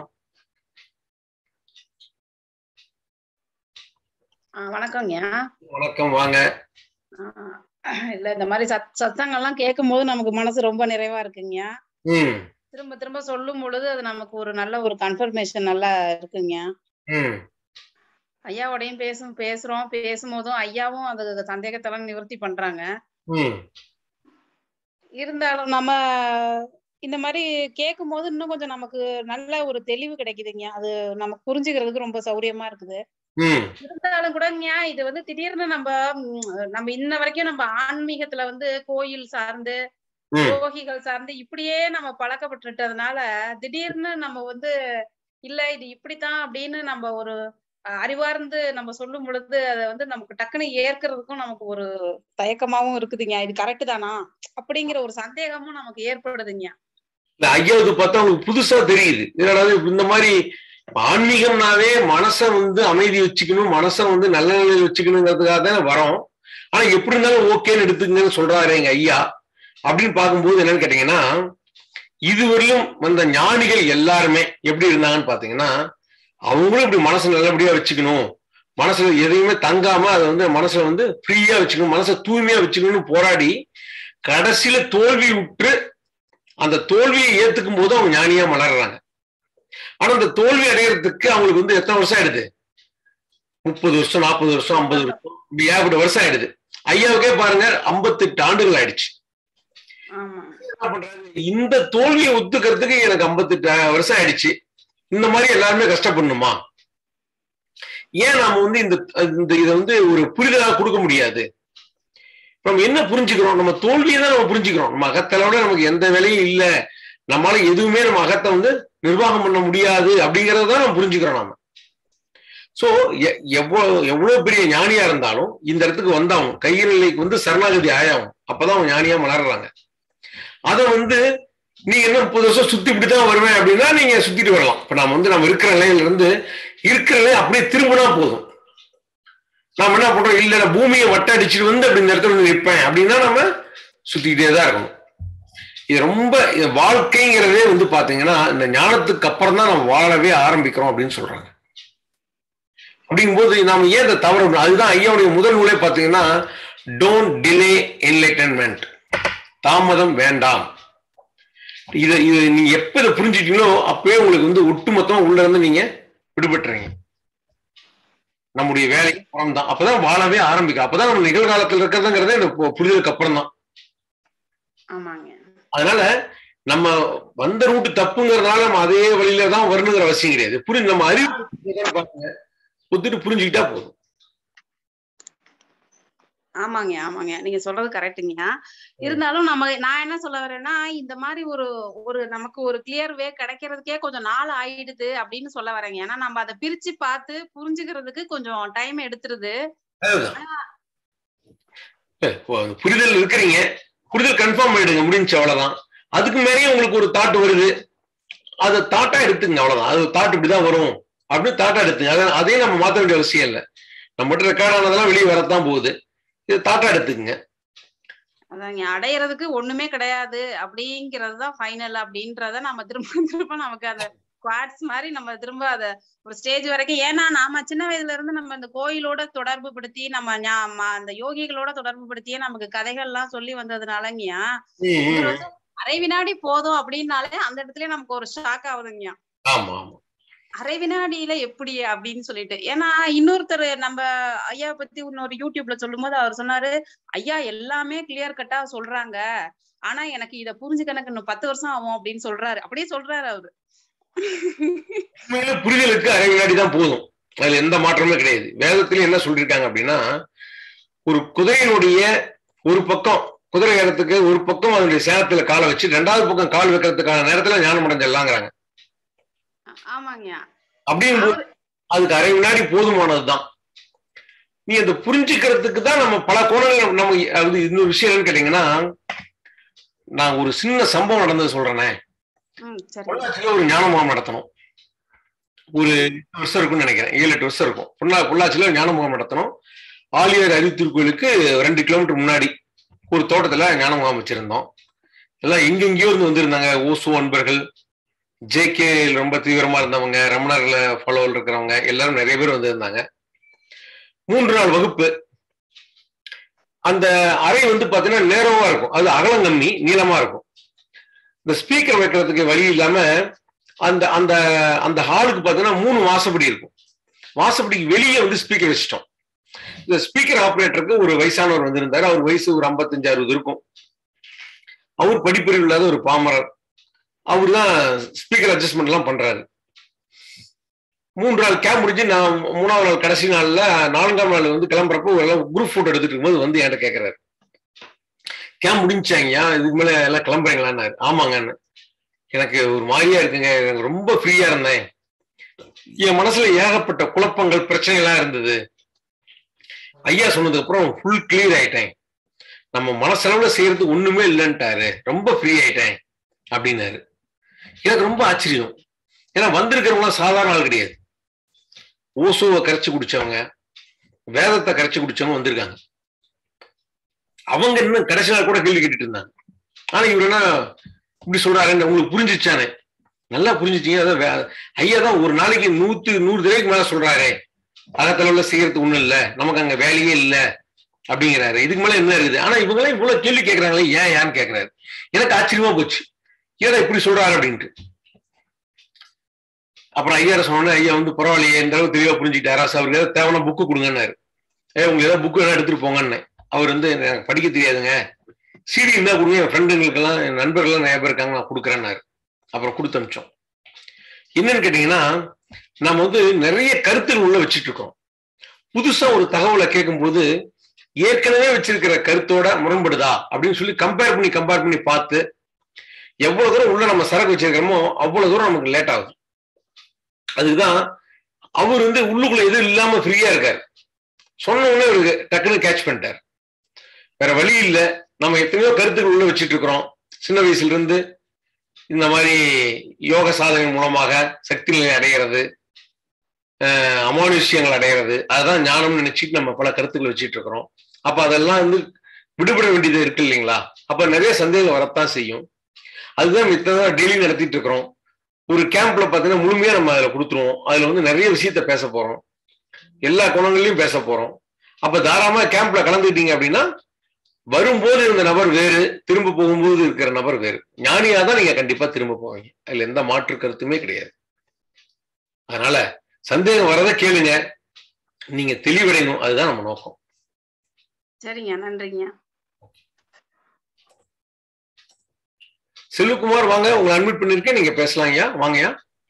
வணக்கம்ங்க. வணக்கம், வாங்க. இல்ல, இந்த மாதிரி சத்தங்கள்லாம் கேட்கும் போது நமக்கு மனசு ரொம்ப நிறைவா இருக்குங்க. திரும்ப திரும்ப சொல்லும் பொழுது அது நமக்கு ஒரு நல்ல ஒரு கன்ஃபர்மேஷன் நல்லா இருக்குங்க. ஐயாவோடையும் பேசும்போதும் ஐயாவும் அது சந்தேகத்தெல்லாம் நிவர்த்தி பண்றாங்க. இருந்தாலும் நம்ம இந்த மாதிரி கேட்கும் போது இன்னும் கொஞ்சம் நமக்கு நல்ல ஒரு தெளிவு கிடைக்குதுங்க. அது நமக்கு புரிஞ்சுக்கிறதுக்கு ரொம்ப சௌரியமா இருக்குது. இருந்தாலும் கூட இது வந்து திடீர்னு நம்ம இன்ன வரைக்கும் நம்ம ஆன்மீகத்துல வந்து கோயில் சார்ந்து யோகிகள் சார்ந்து இப்படியே நம்ம பழக்கப்பட்டுட்டதுனால திடீர்னு நம்ம வந்து இல்ல இது இப்படித்தான் அப்படின்னு நம்ம ஒரு அறிவார்ந்து நம்ம சொல்லும் பொழுது அதை வந்து நமக்கு டக்குன்னு ஏற்கிறதுக்கும் நமக்கு ஒரு தயக்கமாவும் இருக்குதுங்க. இது கரெக்ட் தானா அப்படிங்கிற ஒரு சந்தேகமும் நமக்கு ஏற்படுதுங்க. ஐயாவது பார்த்தா உங்களுக்கு புதுசா தெரியுது. இந்த மாதிரி ஆன்மீகம்னாவே மனசை வந்து அமைதி வச்சுக்கணும், மனசை வந்து நல்ல நிலையில் வச்சுக்கணுங்கிறதுக்காக தான் வரோம். ஆனா எப்படி இருந்தாலும் ஓகேன்னு எடுத்துக்கங்கன்னு சொல்றாரு எங்க ஐயா. அப்படின்னு பார்க்கும்போது என்னன்னு கேட்டீங்கன்னா, இதுவரையும் வந்த ஞானிகள் எல்லாருமே எப்படி இருந்தாங்கன்னு பாத்தீங்கன்னா, அவங்களும் இப்படி மனசை நல்லபடியா வச்சுக்கணும், மனசுல எதையுமே தங்காம அதை வந்து மனசுல வந்து ஃப்ரீயா வச்சுக்கணும், மனசை தூய்மையா வச்சுக்கணும்னு போராடி கடைசியில தோல்வி விட்டு அந்த தோல்வியை ஏத்துக்கும் போது அவங்க ஞானியா மலர்றாங்க. ஆனா அந்த தோல்வி அடையிறதுக்கு அவங்களுக்கு வந்து எத்தனை வருஷம் ஆயிடுது? 30 வருஷம், 40 வருஷம், 50 வருஷம், இப்படி ஏகப்பட்ட வருஷம் ஆயிடுது. ஐயாவுக்கே பாருங்க 58 ஆண்டுகள் ஆயிடுச்சு. என்ன பண்றாங்க? இந்த தோல்வியை ஒத்துக்கிறதுக்கு எனக்கு 58 வருஷம் ஆயிடுச்சு, இந்த மாதிரி எல்லாருமே கஷ்டப்படணுமா? ஏன் நாம வந்து இதை வந்து ஒரு புரிதலாக கொடுக்க முடியாது? நம்ம என்ன புரிஞ்சுக்கிறோம்? நம்ம தோல்வியை தான் நம்ம புரிஞ்சுக்கிறோம். நம்ம அகத்தளவோட நமக்கு எந்த வேலையும் இல்லை, நம்மளால எதுவுமே நம்ம அகத்தை வந்து நிர்வாகம் பண்ண முடியாது அப்படிங்கறதான் நம்ம புரிஞ்சுக்கிறோம் நாம. சோ எவ்வளவு பெரிய ஞானியா இருந்தாலும் இந்த இடத்துக்கு வந்தாகும், கையிலைக்கு வந்து சரணாகதி ஆயாகும், அப்பதான் அவங்க ஞானியா மலர்றாங்க. அதை வந்து நீங்க என்ன 30 வருஷம் சுத்தி இப்படித்தான் வருவேன் அப்படின்னா நீங்க சுத்திட்டு வரலாம். இப்ப நாம வந்து நம்ம இருக்கிற நிலையில இருந்து இருக்கிற நிலையை அப்படியே திரும்பினா போதும். நாம என்ன பண்றோம்? இல்ல பூமியை வட்ட அடிச்சுட்டு வந்து அப்படி இந்த இடத்துல வந்து நிற்பேன் அப்படின்னா நம்ம சுத்திக்கிட்டே தான் இருக்கணும். இது ரொம்ப வாழ்க்கைங்கிறதே வந்து பாத்தீங்கன்னா இந்த ஞானத்துக்கு அப்புறம் தான் நம்ம வாழவே ஆரம்பிக்கிறோம் அப்படின்னு சொல்றாங்க. அப்படிங்கும்போது நாம ஏன் இந்த தவறு? அதுதான் ஐயாவுடைய முதல் நூலே பாத்தீங்கன்னா, டோன்ட் டிலே என்லைட்டன்மெண்ட், தாமதம் வேண்டாம். இது நீங்க எப்ப இதை புரிஞ்சுட்டீங்களோ அப்பவே உங்களுக்கு வந்து ஒட்டுமொத்தமா உள்ள இருந்து நீங்க விடுபட்டுறீங்க. நம்முடைய வேலைக்கு அப்புறம் தான் அப்பதான் வாழவே ஆரம்பிக்கும். அப்பதான் நம்ம நிகழ்காலத்தில் இருக்கிறதுங்கிறதே இந்த புரிதலுக்கு அப்புறம் தான். அதனால நம்ம வந்த ரூட்டு தப்புங்கிறதுனால நம்ம அதே வழியில தான் வரணுங்கிற அவசியம் கிடையாது. புரிஞ்சு நம்ம அறிவு பாருங்க, ஒத்துட்டு புரிஞ்சுக்கிட்டா போதும். ஆமாங்க ஆமாங்க, நீங்க சொல்றது கரெக்டுங்க. இருந்தாலும் நான் என்ன சொல்ல வரேன்னா, இந்த மாதிரி ஒரு நமக்கு ஒரு கிளியர் வே கிடைக்கிறதுக்கே கொஞ்சம் நாள் ஆயிடுது அப்படின்னு சொல்ல வரேங்க. ஏன்னா நம்ம அதை பிரிச்சு பார்த்து புரிஞ்சுக்கிறதுக்கு கொஞ்சம் டைம் எடுத்துருது. புரிதல் இருக்கிறீங்க, புரிதல் கன்ஃபார்ம் பண்ணிடுங்க, முடிஞ்சு அவ்வளவுதான். அதுக்கு மேலேயே உங்களுக்கு ஒரு தாட் வருது, அதை தாட்டா எடுத்துங்க, அவ்வளவுதான். அது தாட் இப்படிதான் வரும் அப்படின்னு தாட்டா எடுத்துங்க. அதையும் நம்ம மாற்ற வேண்டிய அவசியம் இல்லை. நம்ம ரெக்கார்ட் ஆனதெல்லாம் வெளியே வரத்தான் போகுது, இது தாட்டா எடுத்துக்கங்க. அதாங்க, அடையறதுக்கு ஒண்ணுமே கிடையாது அப்படிங்கறதுதான் ஃபைனல் அப்படின்றத நம்ம திரும்ப நமக்கு அந்த குவாட்ஸ் மாதிரி நம்ம திரும்ப அத ஒரு ஸ்டேஜ் வரைக்கும். ஏன்னா நாம சின்ன வயதுல இருந்து நம்ம இந்த கோயிலோட தொடர்பு படுத்தி நம்ம அந்த யோகிகளோட தொடர்பு படுத்தியே நமக்கு கதைகள் எல்லாம் சொல்லி வந்ததுனாலங்கயா அரை வினாடி போதும் அப்படின்னாலே அந்த இடத்துல நமக்கு ஒரு ஷாக் ஆகுதுங்கயா. அரை வினாடியில எப்படி அப்படின்னு சொல்லிட்டு. ஏன்னா இன்னொருத்தர் நம்ம ஐயா பத்தி இன்னொரு யூடியூப்ல சொல்லும் போது அவர் சொன்னாரு, ஐயா எல்லாமே கிளியர் கட்டா சொல்றாங்க, ஆனா எனக்கு இத புரிஞ்சுக்கஎனக்கு இன்னும் 10 வருஷம் ஆகும் அப்படின்னு சொல்றாரு. அப்படியே சொல்றாரு அவரு. புரிதலுக்கு அரை வினாடி தான் போதும், அதுல எந்த மாற்றமே கிடையாது. வேதத்துல என்ன சொல்லிருக்காங்க அப்படின்னா, ஒரு குதிரையினுடைய ஒரு பக்கம் குதிரை இடத்துக்கு ஒரு பக்கம் அதனுடைய சேலத்துல காலை வச்சு 2வது பக்கம் கால் வைக்கிறதுக்கான நேரத்துல ஞானம் அடைஞ்சிடலாங்கிறாங்க. அப்படின்னு அதுக்கு அரை வினாடி போதுமானதுதான். நீ அதை புரிஞ்சுக்கிறதுக்கு தான் நம்ம பல கோணங்கள் நம்ம அது இன்னொரு விஷயம் என்னன்னு கேட்டீங்கன்னா, நான் ஒரு சின்ன சம்பவம் நடந்தது சொல்றேனே. பொள்ளாச்சியில ஒரு ஞான முகாம் நடத்தணும், ஒரு 8 வருஷம் இருக்கும்னு நினைக்கிறேன், 7-8 வருஷம் இருக்கும். பொள்ளாச்சியில ஞான முகாம் நடத்தணும். ஆலியார் அறிவுத்திருக்கோயிலுக்கு 2 கிலோமீட்டர் முன்னாடி ஒரு தோட்டத்துல ஞான முகாம் வச்சிருந்தோம். எல்லாம் எங்கெங்கயோ இருந்து வந்திருந்தாங்க. ஓசோ அன்பர்கள், ஜேகே ரொம்ப தீவிரமா இருந்தவங்க, ரமணர்ல ஃபாலோவில் இருக்கிறவங்க எல்லாரும் நிறைய பேர் வந்திருந்தாங்க. 3 நாள் வகுப்பு. அந்த அறை வந்து பாத்தீங்கன்னா நேரவா இருக்கும், அது அகலம் கம்மி, நீளமா இருக்கும். இந்த ஸ்பீக்கர் வைக்கிறதுக்கு வழி இல்லாம அந்த அந்த அந்த ஹாலுக்கு பாத்தீங்கன்னா 3 வாசப்படி இருக்கும். வாசப்படிக்கு வெளியே வந்து ஸ்பீக்கர் வச்சிட்டோம். இந்த ஸ்பீக்கர் ஆபரேட்டருக்கு ஒரு வயசானவர் வந்திருந்தாரு. அவர் வயசு ஒரு 55-60 இருக்கும். அவர் படிப்பறிவு இல்லாத ஒரு பாமரர். அவர் தான் ஸ்பீக்கர் அட்ஜஸ்ட்மெண்ட் எல்லாம் பண்றாரு. 3 நாள் கேம்ப் முடிஞ்சு நான் 3வது நாள் கடைசி நாள்ல 4ஆம் நாள் வந்து கிளம்புறப்போ எல்லாம் குரூப் போட்டோ எடுத்துட்டு இருக்கும்போது வந்து என்கிட்ட கேட்கறாரு, கேம்ப் முடிஞ்சாங்கயா, இதுக்கு மேல எல்லாம் கிளம்புறீங்களான்னு. ஆமாங்கன்னு. எனக்கு ஒரு மாதிரியா இருக்குங்க, எனக்கு ரொம்ப ஃப்ரீயா இருந்தேன், என் மனசுல ஏகப்பட்ட குழப்பங்கள் பிரச்சனைகளா இருந்தது. ஐயா சொன்னதுக்கு அப்புறம் ஃபுல் கிளியர் ஆயிட்டேன். நம்ம மனசளவுல செய்யறது ஒண்ணுமே இல்லைன்ட்டாரு, ரொம்ப ஃப்ரீ ஆயிட்டேன் அப்படின்னாரு. எனக்கு ரொம்ப ஆச்சரியம். ஏன்னா வந்திருக்கிறவங்க சாதாரண ஆள் கிடையாது. ஓசோவை கரைச்சு குடிச்சவங்க, வேதத்தை கரைச்சு குடிச்சவங்க வந்திருக்காங்க. அவங்க இன்னும் கடைசி நாள் கூட கேள்வி கேட்டுட்டு இருந்தாங்க. ஆனா இவர் என்ன இப்படி சொல்றாரு, உங்களுக்கு புரிஞ்சிச்சானே? நல்லா புரிஞ்சிச்சீங்க. அதான் ஐயா தான் ஒரு நாளைக்கு 100 தடவைக்கு மேல சொல்றாரு, அகத்தளவுல செய்யறது ஒண்ணும் இல்லை, நமக்கு அங்க வேலையே இல்லை அப்படிங்கிறாரு. இதுக்கு மேல என்ன இருக்குது? ஆனா இவங்களாம் இவ்வளவு கேள்வி கேட்கறாங்களே, ஏன்னு கேட்கிறாரு. எனக்கு ஆச்சரியமா போச்சு, ஏன்னா இப்படி சொல்றாரு அப்படின்ட்டு. அப்புறம் ஐயா சொன்னோன்னே, ஐயா வந்து பரவாயில்லையே, இந்த அளவு தெளிவா புரிஞ்சுக்கிட்டாரா, அவருக்கு ஏதாவது தேவையான புக்கு கொடுங்கன்னாரு. உங்களுக்கு ஏதாவது புக்கு வேணா எடுத்துட்டு போங்கன்னு. அவர் வந்து எனக்கு படிக்க தெரியாதுங்க, சிடி இருந்தா கொடுங்க, என் ஃப்ரெண்டுங்களுக்கெல்லாம் என் நண்பர்கள்லாம் நிறைய பேர் இருக்காங்க, நான் கொடுக்குறேன்னாரு. அப்புறம் கொடுத்து அனுப்பிச்சோம். என்னன்னு கேட்டீங்கன்னா, நம்ம வந்து நிறைய கருத்துகள் உள்ள வச்சுட்டு இருக்கோம். புதுசா ஒரு தகவலை கேட்கும்போது ஏற்கனவே வச்சிருக்கிற கருத்தோட முரண்படுதா அப்படின்னு சொல்லி கம்பேர் பண்ணி பார்த்து எவ்வளவு தூரம் உள்ள நம்ம சரக்கு வச்சிருக்கிறோமோ அவ்வளவு தூரம் நமக்கு லேட் ஆகுது. அதுதான் அவர் வந்து உள்ளுக்குள்ள எதுவும் இல்லாம ஃப்ரீயா இருக்காரு. சொன்ன உடனே ஒரு டக்குன்னு கேட்ச் பண்ணிட்டார். வேற வழி இல்லை. நம்ம எத்தனையோ கருத்துக்கள் உள்ள வச்சுட்டு இருக்கிறோம். சின்ன வயசுல இருந்து இந்த மாதிரி யோக சாதனை மூலமாக சக்தி நிலை அடைகிறது, அமானுஷ்யங்கள் அடைகிறது, அதுதான் ஞானம்னு நினைச்சிட்டு நம்ம பல கருத்துக்கள் வச்சுட்டு இருக்கிறோம். அப்ப அதெல்லாம் வந்து விடுபட வேண்டியது இருக்கு இல்லைங்களா? அப்ப நிறைய சந்தேகம் வரத்தான் செய்யும். அதுதான் மித்ததான் டெய்லி நடத்திட்டு இருக்கிறோம். ஒரு கேம்ப்ல பாத்தீங்கன்னா முழுமையா நம்ம அதுல கொடுத்துருவோம். அதுல வந்து நிறைய விஷயத்த பேச போறோம், எல்லா குணங்களையும் பேச போறோம். அப்ப தாராளமா கேம்ப்ல கலந்துட்டீங்க அப்படின்னா வரும்போது இருந்த நபர் வேறு, திரும்ப போகும்போது இருக்கிற நபர் வேறு. ஞானியா தான் நீங்க கண்டிப்பா திரும்ப போவீங்க, அதுல எந்த மாற்று கருத்துமே கிடையாது. அதனால சந்தேகம் வரத கேளுங்க, நீங்க தெளிவடையணும், அதுதான் நம்ம நோக்கம். சரிங்க, நன்றிங்க. செல்வகுமார் வாங்க, உங்களை அட்மிட் பண்ணிருக்கேன், நீங்க பேசலாம் ஐயா. வாங்கய்யா.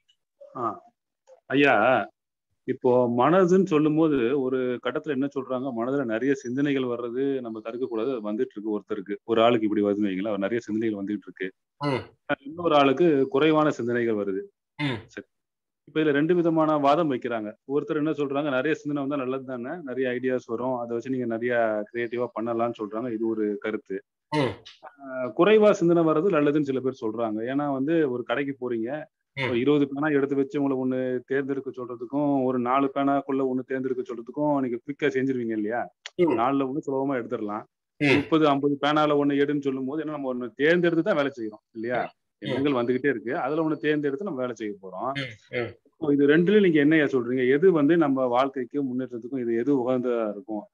ஐயா, இப்போ மனதுன்னு சொல்லும் போது ஒரு கட்டத்துல என்ன சொல்றாங்க, மனதுல நிறைய சிந்தனைகள் வர்றது நம்ம தடுக்க கூடாது, அது வந்துட்டு இருக்கு. ஒருத்தருக்கு, ஒரு ஆளுக்கு இப்படி வருதுன்னு வைங்களா, நிறைய சிந்தனைகள் வந்துட்டு இருக்கு. இன்னொரு ஆளுக்கு குறைவான சிந்தனைகள் வருது. சரி, இப்ப இதுல 2 விதமான வாதம் வைக்கிறாங்க. ஒருத்தர் என்ன சொல்றாங்க, நிறைய சிந்தனை வந்தா நல்லது தானே, நிறைய ஐடியாஸ் வரும், அதை வச்சு நீங்க நிறைய கிரியேட்டிவா பண்ணலாம்னு சொல்றாங்க. இது ஒரு கருத்து. குறைவா சிந்தனை வர்றது நல்லதுன்னு சில பேர் சொல்றாங்க. ஏன்னா வந்து ஒரு கடைக்கு போறீங்க, 20 பேனா எடுத்து வச்சு உங்களை ஒண்ணு தேர்ந்தெடுக்க சொல்றதுக்கும், ஒரு 4 பேனாக்குள்ள ஒண்ணு தேர்ந்தெடுக்க சொல்றதுக்கும் நீங்க குவிக்கா செஞ்சிருவீங்க இல்லையா? 4ல ஒண்ணு சுலபமா எடுத்துடலாம். 30, 50 பேனால ஒண்ணு எடுன்னு சொல்லும் போது என்ன, நம்ம ஒண்ணு தேர்ந்தெடுத்து தான் வேலை செய்யறோம் இல்லையா? எண்ணங்கள் வந்துகிட்டே இருக்கு, அதுல ஒண்ணு தேர்ந்தெடுத்து நம்ம வேலை செய்ய போறோம். இது 2லயும் நீங்க என்னையா சொல்றீங்க? எது வந்து நம்ம வாழ்க்கைக்கும் முன்னேற்றத்துக்கும் இது எது உகந்ததா இருக்கும்?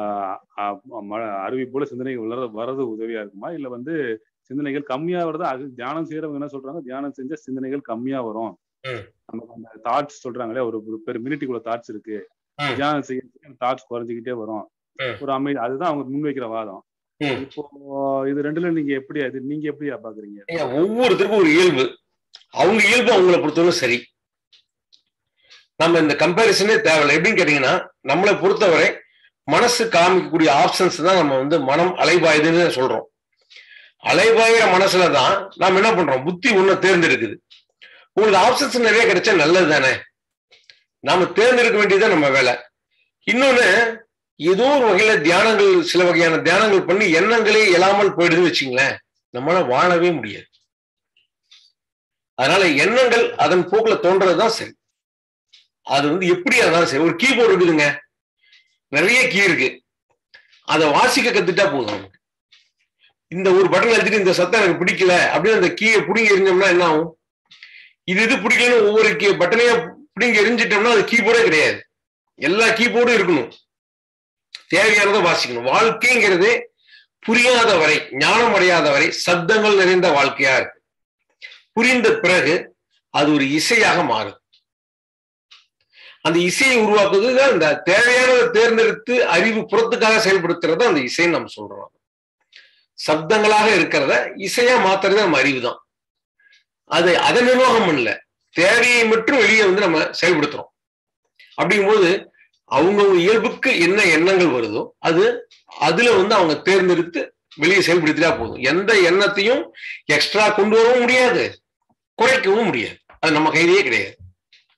அருவி போல சிந்தனைகள் வர்றது உதவியா இருக்குமா, இல்ல வந்து சிந்தனைகள் கம்மியா வருது? அது தியானம் செய்யறவங்க என்ன சொல்றாங்க, தியானம் செஞ்சா சிந்தனைகள் கம்மியா வரும், நமக்கு அந்த தாட்ஸ் சொல்றாங்களே, ஒரு பெரு மினிட்டுக்குள்ள தாட்ஸ் இருக்கு, தியானம் செய்ய தாட்ஸ் குறைஞ்சிக்கிட்டே வரும், ஒரு அமைதி. அதுதான் அவங்க முன்வைக்கிற வாதம். இப்போ இது 2ல நீங்க எப்படி, அது நீங்க எப்படியா பாக்குறீங்க? ஒவ்வொருத்தருக்கும் ஒரு இயல்பு, அவங்க இயல்பு அவங்களை பொறுத்தவரை சரி. நம்ம இந்த கம்பேரிசனே தேவையில்லை. எப்படின்னு கேட்டீங்கன்னா, நம்மளை பொறுத்தவரை மனசு காமிக்கக்கூடிய ஆப்ஷன்ஸ் தான் நம்ம வந்து மனம் அலைபாயுதுன்னு சொல்றோம். அலைபாயிற மனசுலதான் நாம என்ன பண்றோம், புத்தி ஒண்ணு தேர்ந்தெடுக்குது. உங்களுக்கு ஆப்ஷன்ஸ் நிறைய கிடைச்சா நல்லது தானே, நாம தேர்ந்தெடுக்க வேண்டியதுதான் நம்ம வேலை. இன்னொன்னு, ஏதோ ஒரு வகையில தியானங்கள், சில வகையான தியானங்கள் பண்ணி எண்ணங்களே எழாமல் போயிடுதுன்னு வச்சுங்களேன், நம்மளால வாழவே முடியாது. அதனால எண்ணங்கள் அதன் போக்குல தோன்றதுதான் சரி. அது வந்து எப்படியா இருந்தாலும் சரி. ஒரு கீபோர்டு இருக்குதுங்க, நிறைய கீ இருக்கு, அதை வாசிக்க கத்துட்டா போதும். நமக்கு இந்த ஒரு பட்டன் எடுத்துட்டு இந்த சத்தம் எனக்கு பிடிக்கல அப்படின்னு அந்த கீயை பிடிங்கி எரிஞ்சோம்னா என்ன ஆகும்? இது பிடிக்கலன்னு ஒவ்வொரு பட்டனையா பிடிங்கி எரிஞ்சிட்டோம்னா அது கீபோர்டே கிடையாது. எல்லா கீபோர்டும் இருக்கணும், தேவையானதை வாசிக்கணும். வாழ்க்கைங்கிறது புரியாத வரை, ஞானம் அடையாத வரை சப்தங்கள் நிறைந்த வாழ்க்கையா இருக்கு. புரிந்த பிறகு அது ஒரு இசையாக மாறுது. அந்த இசையை உருவாக்குவதுதான் இந்த தேவையானதை தேர்ந்தெடுத்து அறிவு புறத்துக்காக செயல்படுத்துறத அந்த இசைன்னு நம்ம சொல்றோம். சப்தங்களாக இருக்கிறத இசையா மாத்துறது நம்ம அறிவு தான். அதை நிர்வாகம் பண்ணல, தேவையை மட்டும் வெளியே வந்து நம்ம செயல்படுத்துறோம். அப்படிங்கும்போது அவங்க இயல்புக்கு என்ன எண்ணங்கள் வருதோ அதுல வந்து அவங்க தேர்ந்தெடுத்து வெளியே செயல்படுத்திட்டா போதும். எந்த எண்ணத்தையும் எக்ஸ்ட்ரா கொண்டு வரவும் முடியாது, குறைக்கவும் முடியாது. அது நம்ம கையிலேயே கிடையாது.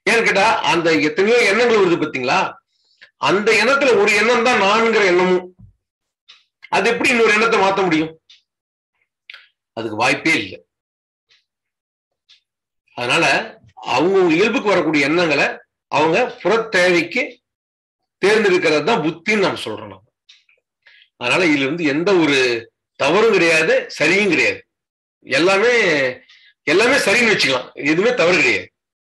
ஏன்னு கேட்டா அந்த எத்தனையோ எண்ணங்கள் வருது பாத்தீங்களா, அந்த எண்ணத்துல ஒரு எண்ணம் தான் நான்கிற எண்ணமும். அது எப்படி இன்னொரு எண்ணத்தை மாத்த முடியும்? அதுக்கு வாய்ப்பே இல்லை. அதனால அவங்க இயல்புக்கு வரக்கூடிய எண்ணங்களை அவங்க புற தேவைக்கு தேர்ந்தெடுக்கிறது தான் புத்தின்னு நம்ம சொல்றோம் நம்ம. அதனால இதுல இருந்து எந்த ஒரு தவறும் கிடையாது, சரியும் கிடையாது. எல்லாமே எல்லாமே சரின்னு வச்சுக்கலாம், எதுவுமே தவறு கிடையாது.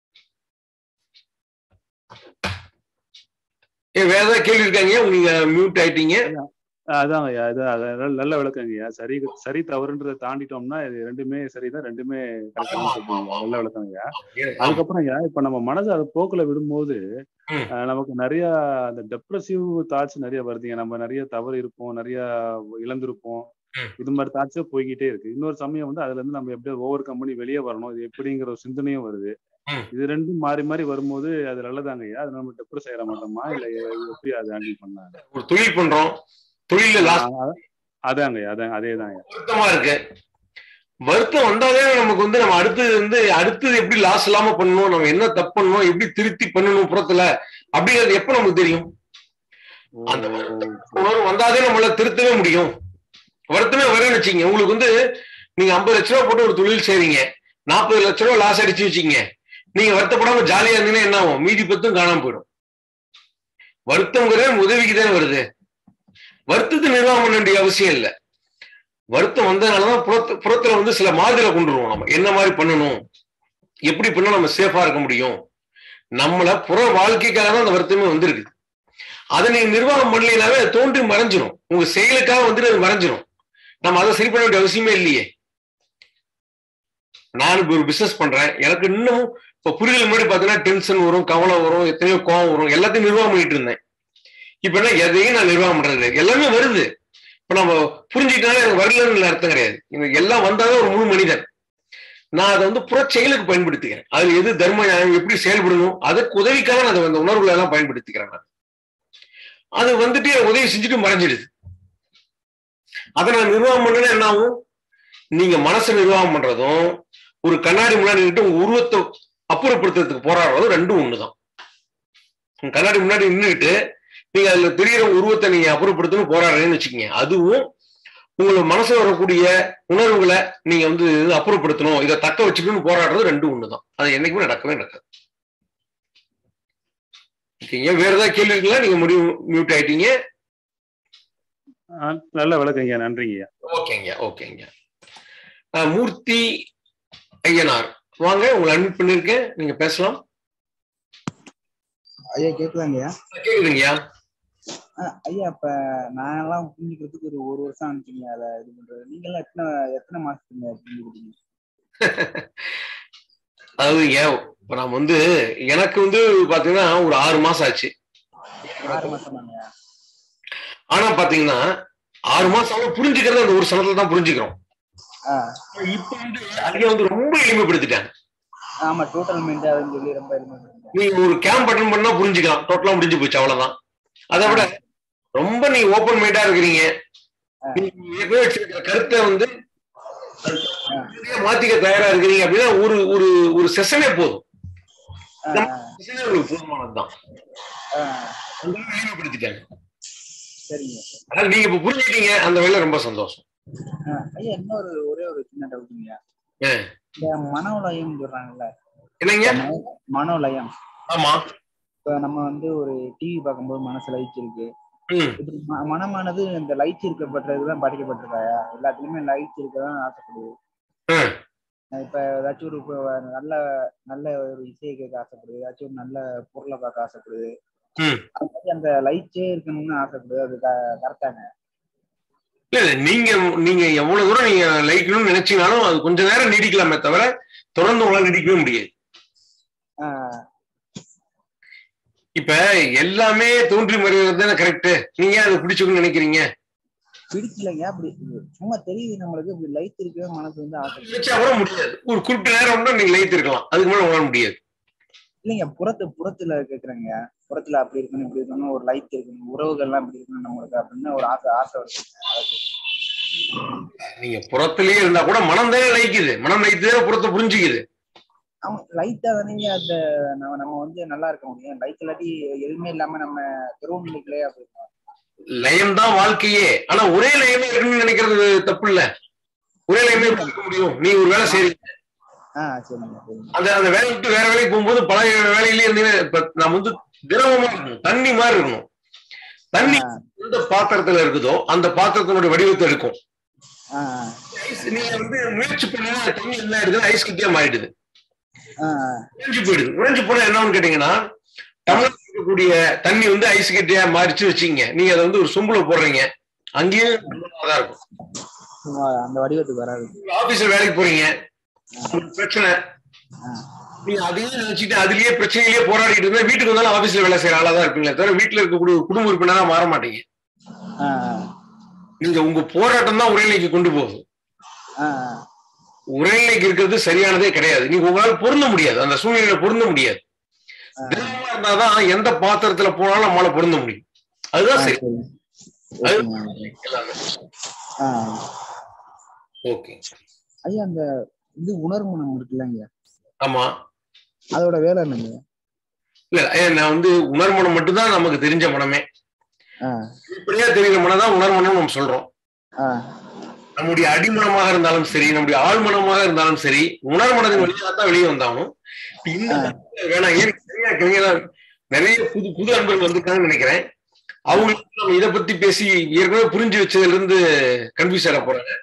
வேற ஏதாவது கேள்வி இருக்காங்க? நீங்க மியூட் ஆயிட்டீங்க. அதாங்க ஐயா, நல்ல விளக்கங்கய்யா. சரி தவறுன்றதை தாண்டிட்டோம்னா இது ரெண்டுமே சரிதான், ரெண்டுமே கரெக்டான சொல்றீங்க. நல்ல விளக்கங்கய்யா. அதுக்கப்புறம் ஐயா, இப்ப நம்ம மனசை அதை போக்குல விடும்போது நமக்கு நிறைய அந்த டெப்ரெசிவ் தாட்ஸ் நிறைய வருதுங்க. நம்ம நிறைய தவறு இருப்போம், நிறைய இழந்திருப்போம், இது மாதிரி தாட்ஸே போய்கிட்டே இருக்கு. இன்னொரு சமயம் வந்து அதுல இருந்து நம்ம எப்படியோ ஓவர் கம் பண்ணி வெளியே வரணும், இது எப்படிங்கிற ஒரு சிந்தனையும் வருது. இது ரெண்டும் மாறி மாறி வரும்போது அது நல்லதாங்க ஐயா? அது நம்ம டெப்ரெஸ் ஆயிட மாட்டோமா, இல்ல எப்படி அதை ஹேண்டில் பண்ணாங்க? ஒரு தொழில் பண்றோம், தொழில அதாங்க அதேதான் வருத்தமா இருக்கு. வருத்தம் வந்தாலே நமக்கு வந்து நம்ம அடுத்தது எப்படி லாஸ் இல்லாம பண்ணணும், நம்ம என்ன தப்பு பண்ணணும், எப்படி திருத்தி பண்ணணும் புறத்துல அப்படிங்கிறது எப்ப நமக்கு தெரியும்? அந்த உணர்வு வந்தாதே நம்மள திருத்தவே முடியும். வருத்தமே வரேன்னு வச்சுங்க, உங்களுக்கு வந்து நீங்க 50 லட்ச ரூபா போட்டு ஒரு தொழில் செய்றீங்க, 40 லட்ச ரூபா லாஸ் அடிச்சு வச்சுங்க, நீங்க வருத்தப்படாம ஜாலியா இருந்தீங்கன்னா என்ன ஆகும்? மீதி 10 காணாம போயிடும். வருத்தம்ங்கிறது உதவிக்கு தானே வருது. வருத்தத்தை நிர்வாகம் பண்ண வேண்டிய அவசியம் இல்லை. வருத்தம் வந்ததுனாலதான் புறத்துல வந்து சில மாதிரில கொண்டு வருவோம். நம்ம என்ன மாதிரி பண்ணணும், எப்படி பண்ணா நம்ம சேஃபா இருக்க முடியும், நம்மள புற வாழ்க்கைக்காக தான் அந்த வருத்தமே வந்திருக்கு. அதை நீங்க நிர்வாகம் பண்ணலைனாவே அது தோன்றி மறைஞ்சிரும். உங்க செயலுக்காக வந்துட்டு அது மறைஞ்சிரும். நம்ம அதை சரி பண்ண வேண்டிய அவசியமே இல்லையே. நான் இப்ப ஒரு பிசினஸ் பண்றேன், எனக்கு இன்னும் இப்ப புரிதல் மாதிரி பாத்தீங்கன்னா டென்ஷன் வரும், கவலை வரும், எத்தனையோ கோவம் வரும், எல்லாத்தையும் நிர்வாகம் பண்ணிட்டு இருந்தேன். இப்ப என்ன எதையும் நான் நிர்வாகம் பண்றது, எல்லாமே வருது. இப்ப நம்ம புரிஞ்சுக்கிட்டாலே எனக்கு வரலன்னு அர்த்தம் கிடையாது. எல்லாம் வந்தாலும் ஒரு முழு மனிதன். நான் அதை வந்து புற செயலுக்கு பயன்படுத்திக்கிறேன். அதுல எது தர்ம எப்படி செயல்படணும் அதுக்கு உதவிக்காக நான் அந்த உணர்வுகளை எல்லாம் பயன்படுத்திக்கிறேன். அது வந்துட்டு உதவி செஞ்சுட்டு மறைஞ்சிடுது. அதை நான் நிர்வாகம் பண்ணேன்னா என்ன ஆகும்? நீங்க மனசை நிர்வாகம் பண்றதும் ஒரு கண்ணாடி முன்னாடி நின்றுட்டு உங்க உருவத்தை அப்புறப்படுத்துறதுக்கு போராடுறதும் ரெண்டும் ஒண்ணுதான். கண்ணாடி முன்னாடி நின்றுட்டு நீங்க அதுல தெரிகிற உருவத்தை நீங்க அப்புறப்படுத்தணும் போராடுறேன்னு வச்சுக்கீங்க, அதுவும் உங்களோட மனசுல வரக்கூடிய உணர்வுகளை நீங்க வந்து அப்புறப்படுத்தணும், இதை தக்க வச்சுக்கணும்னு போராடுறது ரெண்டும் ஒண்ணுதான். அது என்னைக்குமே நடக்கவே நடக்காது. வேற ஏதாவது கேள்வி இருக்குங்களா? நீங்க மியூட் ஆயிட்டீங்க. நல்ல விளக்கங்க, நன்றிங்க. ஓகேங்க. மூர்த்தி ஐயனார் வாங்க, உங்களை அட்மிட் பண்ணிருக்கேன், நீங்க பேசலாம். ஐயா கேக்குதாங்கய்யா? கேக்குதுங்கய்யா. ஐயா, இப்ப நான் எல்லாம் புரிஞ்சுக்கிறதுக்கு ஒரு வருஷம் ஆனிச்சிங்க அதை இது பண்றது. நீங்க எல்லாம் எத்தனை மாசத்துக்கு புரிஞ்சுக்கிட்டீங்க? அதாவது இப்ப நான் வந்து எனக்கு வந்து பாத்தீங்கன்னா ஒரு 6 மாசம் ஆச்சு. 6 மாசம் தாங்க. ஆனா பாத்தீங்கன்னா 6 மாசம் புரிஞ்சுக்கிறது அந்த ஒரு சனத்துல தான் புரிஞ்சுக்கிறோம். இப்ப வந்து அதுல வந்து ரொம்ப எளிமைப்படுத்திட்டாங்க. ஆமா, டோட்டல் மைண்ட் அதுன்னு சொல்லி ரொம்ப எளிமைப்படுத்திட்டாங்க. நீங்க ஒரு கேம்ப் அட்டன் பண்ணா புரிஞ்சுக்கலாம், டோட்டலா முடிஞ்சு போச்சு, அவ்வளவுதான். அதை விட ரொம்ப நீங்க ஓப்பன் மைண்டா இருக்கிறீங்க, நீங்க வச்சிருக்கிற கருத்தை வந்து மாத்திக்க தயாரா இருக்கிறீங்க அப்படின்னா ஒரு ஒரு ஒரு செஷனே போதும். போதுமானதுதான். அதனால நீங்க இப்ப புரிஞ்சுக்கிட்டீங்க, அந்த வகையில ரொம்ப சந்தோஷம். ஐயா, ஒரே ஒரு சின்ன டவுட்டுங்க. இந்த மனோலயம் சொல்றாங்கல்ல, என்னங்க மனோலயம்? ஆமா. இப்ப நம்ம வந்து ஒரு டிவி பார்க்கும்போது மனசு லைட் இருக்கு, மனமானது இந்த லைட் இருக்கப்பட்டதுதான் படைக்கப்பட்டிருக்காயா? எல்லாத்துலயுமே லைட் இருக்கதான் ஆசைப்படுது. இப்ப ஏதாச்சும் ஒரு நல்ல நல்ல ஒரு இசையை கேட்க ஆசைப்படுது, ஏதாச்சும் ஒரு நல்ல பொருளை பார்க்க ஆசைப்படுது, அது மாதிரி அந்த லைட்டே இருக்கணும்னு ஆசைப்படுது. அது கரெக்டாங்க? இல்ல, நீங்க எவ்வளவு தூரம் நீங்க லைக்கணும்னு நினைச்சீங்கனாலும் அது கொஞ்ச நேரம் நீடிக்கலாமே தவிர தொடர்ந்து உங்களால நீடிக்கவே முடியாது. இப்ப எல்லாமே தோன்றி மறைவது கரெக்ட். நீங்க அதை பிடிச்சுக்கணும்னு நினைக்கிறீங்க? பிடிக்கலங்க, அப்படி சும்மா தெரியுது நம்மளுக்கு. இப்படி லைட் இருக்கவே மனசு வந்து ஆசை முடியாது. ஒரு குறிப்பிட்ட நேரம் நீங்க லைட் இருக்கலாம், அதுக்கு மேல உங்களால முடியாது. இல்லைங்க, புறத்துல கேக்குறேங்க. புறத்துல அப்படி இருக்கணும், இப்படி இருக்கணும், ஒரு லைட் இருக்கணும், உறவுகள்லாம் இப்படி இருக்கணும் நம்மளுக்கு அப்படின்னு ஒரு ஆசை வருது. நீங்க புறத்திலேயே இருந்தா கூட மனம் தானே லைக்குது, மனம் லைத்து தானே புறத்தை புரிஞ்சுக்குது. ஆமா லைட்டா தானே அந்த நம்ம வந்து நல்லா இருக்க முடியும். லைட் இல்லாட்டி எதுவுமே இல்லாம நம்ம தெருவு நிலைகளே அப்படின்னா லயம் தான் வாழ்க்கையே. ஆனா ஒரே லயமே இருக்குன்னு நினைக்கிறது தப்பு இல்ல. ஒரே லயமே பார்க்க முடியும். நீ ஒரு வேலை செய்றீங்க, அந்த அந்த வேலையை விட்டு வேற வேலைக்கு போகும்போது பழைய வேலையிலேயே இருந்தீங்கன்னா இப்ப நம்ம வந்து திரவமா இருக்கணும், தண்ணி மாதிரி இருக்கணும். தண்ணி எந்த பாத்திரத்துல இருக்குதோ அந்த பாத்திரத்தினுடைய வடிவத்தை எடுக்கும். நீங்க வந்து முயற்சி பண்ணா தண்ணி என்ன ஆயிடுது, ஐஸ் கட்டியா மாறிடுது, உறைஞ்சு போயிடுது. உறைஞ்சு போனா என்னன்னு கேட்டீங்கன்னா டம்ளர் இருக்கக்கூடிய தண்ணி வந்து ஐஸ் கட்டியா மாறிச்சு வச்சுங்க, நீங்க அதை வந்து ஒரு சொம்புல போடுறீங்க, அங்கேயும் தான் இருக்கும், அந்த வடிவத்துக்கு வராது. ஆபீஸ்ல வேலைக்கு போறீங்க, பிரச்சனை, நீங்க அதையே நினைச்சிட்டு அதுலயே பிரச்சனையிலேயே போராடிட்டு இருந்தா வீட்டுக்கு வந்தாலும் ஆபீஸ்ல வேலை செய்யற ஆளாதான் இருப்பீங்களே தவிர வீட்டுல இருக்கக்கூடிய குடும்ப உறுப்பினரா மாற மாட்டீங்க. நீங்க உங்க போராட்டம் தான் உரைநிலைக்கு கொண்டு போகுது. உரைநிலைக்கு இருக்கிறது சரியானதே கிடையாது. நீங்க உங்களால பொருந்த முடியாது, அந்த சூழ்நிலையில பொருந்த முடியாது. தினமா இருந்தாதான் எந்த பாத்திரத்துல போனாலும் நம்மளால பொருந்த முடியும். அதுதான் சரி. ஓகே ஐயா, அந்த இது உணர்மனம் இருக்குல்லங்க, ஆமா, அதோட வேலை என்னங்க? இல்ல நான் வந்து உணர்மனம் மட்டும்தான் நமக்கு தெரிஞ்ச மனமே. இப்படியா தெரிகிற மனம் தான் உணர்மனம் நம்ம சொல்றோம். நம்முடைய அடிமனமாக இருந்தாலும் சரி, நம்முடைய ஆழ்மனமாக இருந்தாலும் சரி, உணர்மனத்தின் வழியாக தான் வெளியே வந்தாலும் இந்த வேணாம். ஏன் நிறைய புது புது அன்பர்கள் வந்திருக்காங்கன்னு நினைக்கிறேன். அவங்களுக்கு நம்ம இதை பத்தி பேசி ஏற்கனவே புரிஞ்சு வச்சதுல இருந்து கன்ஃபியூஸ் ஆக போறாங்க.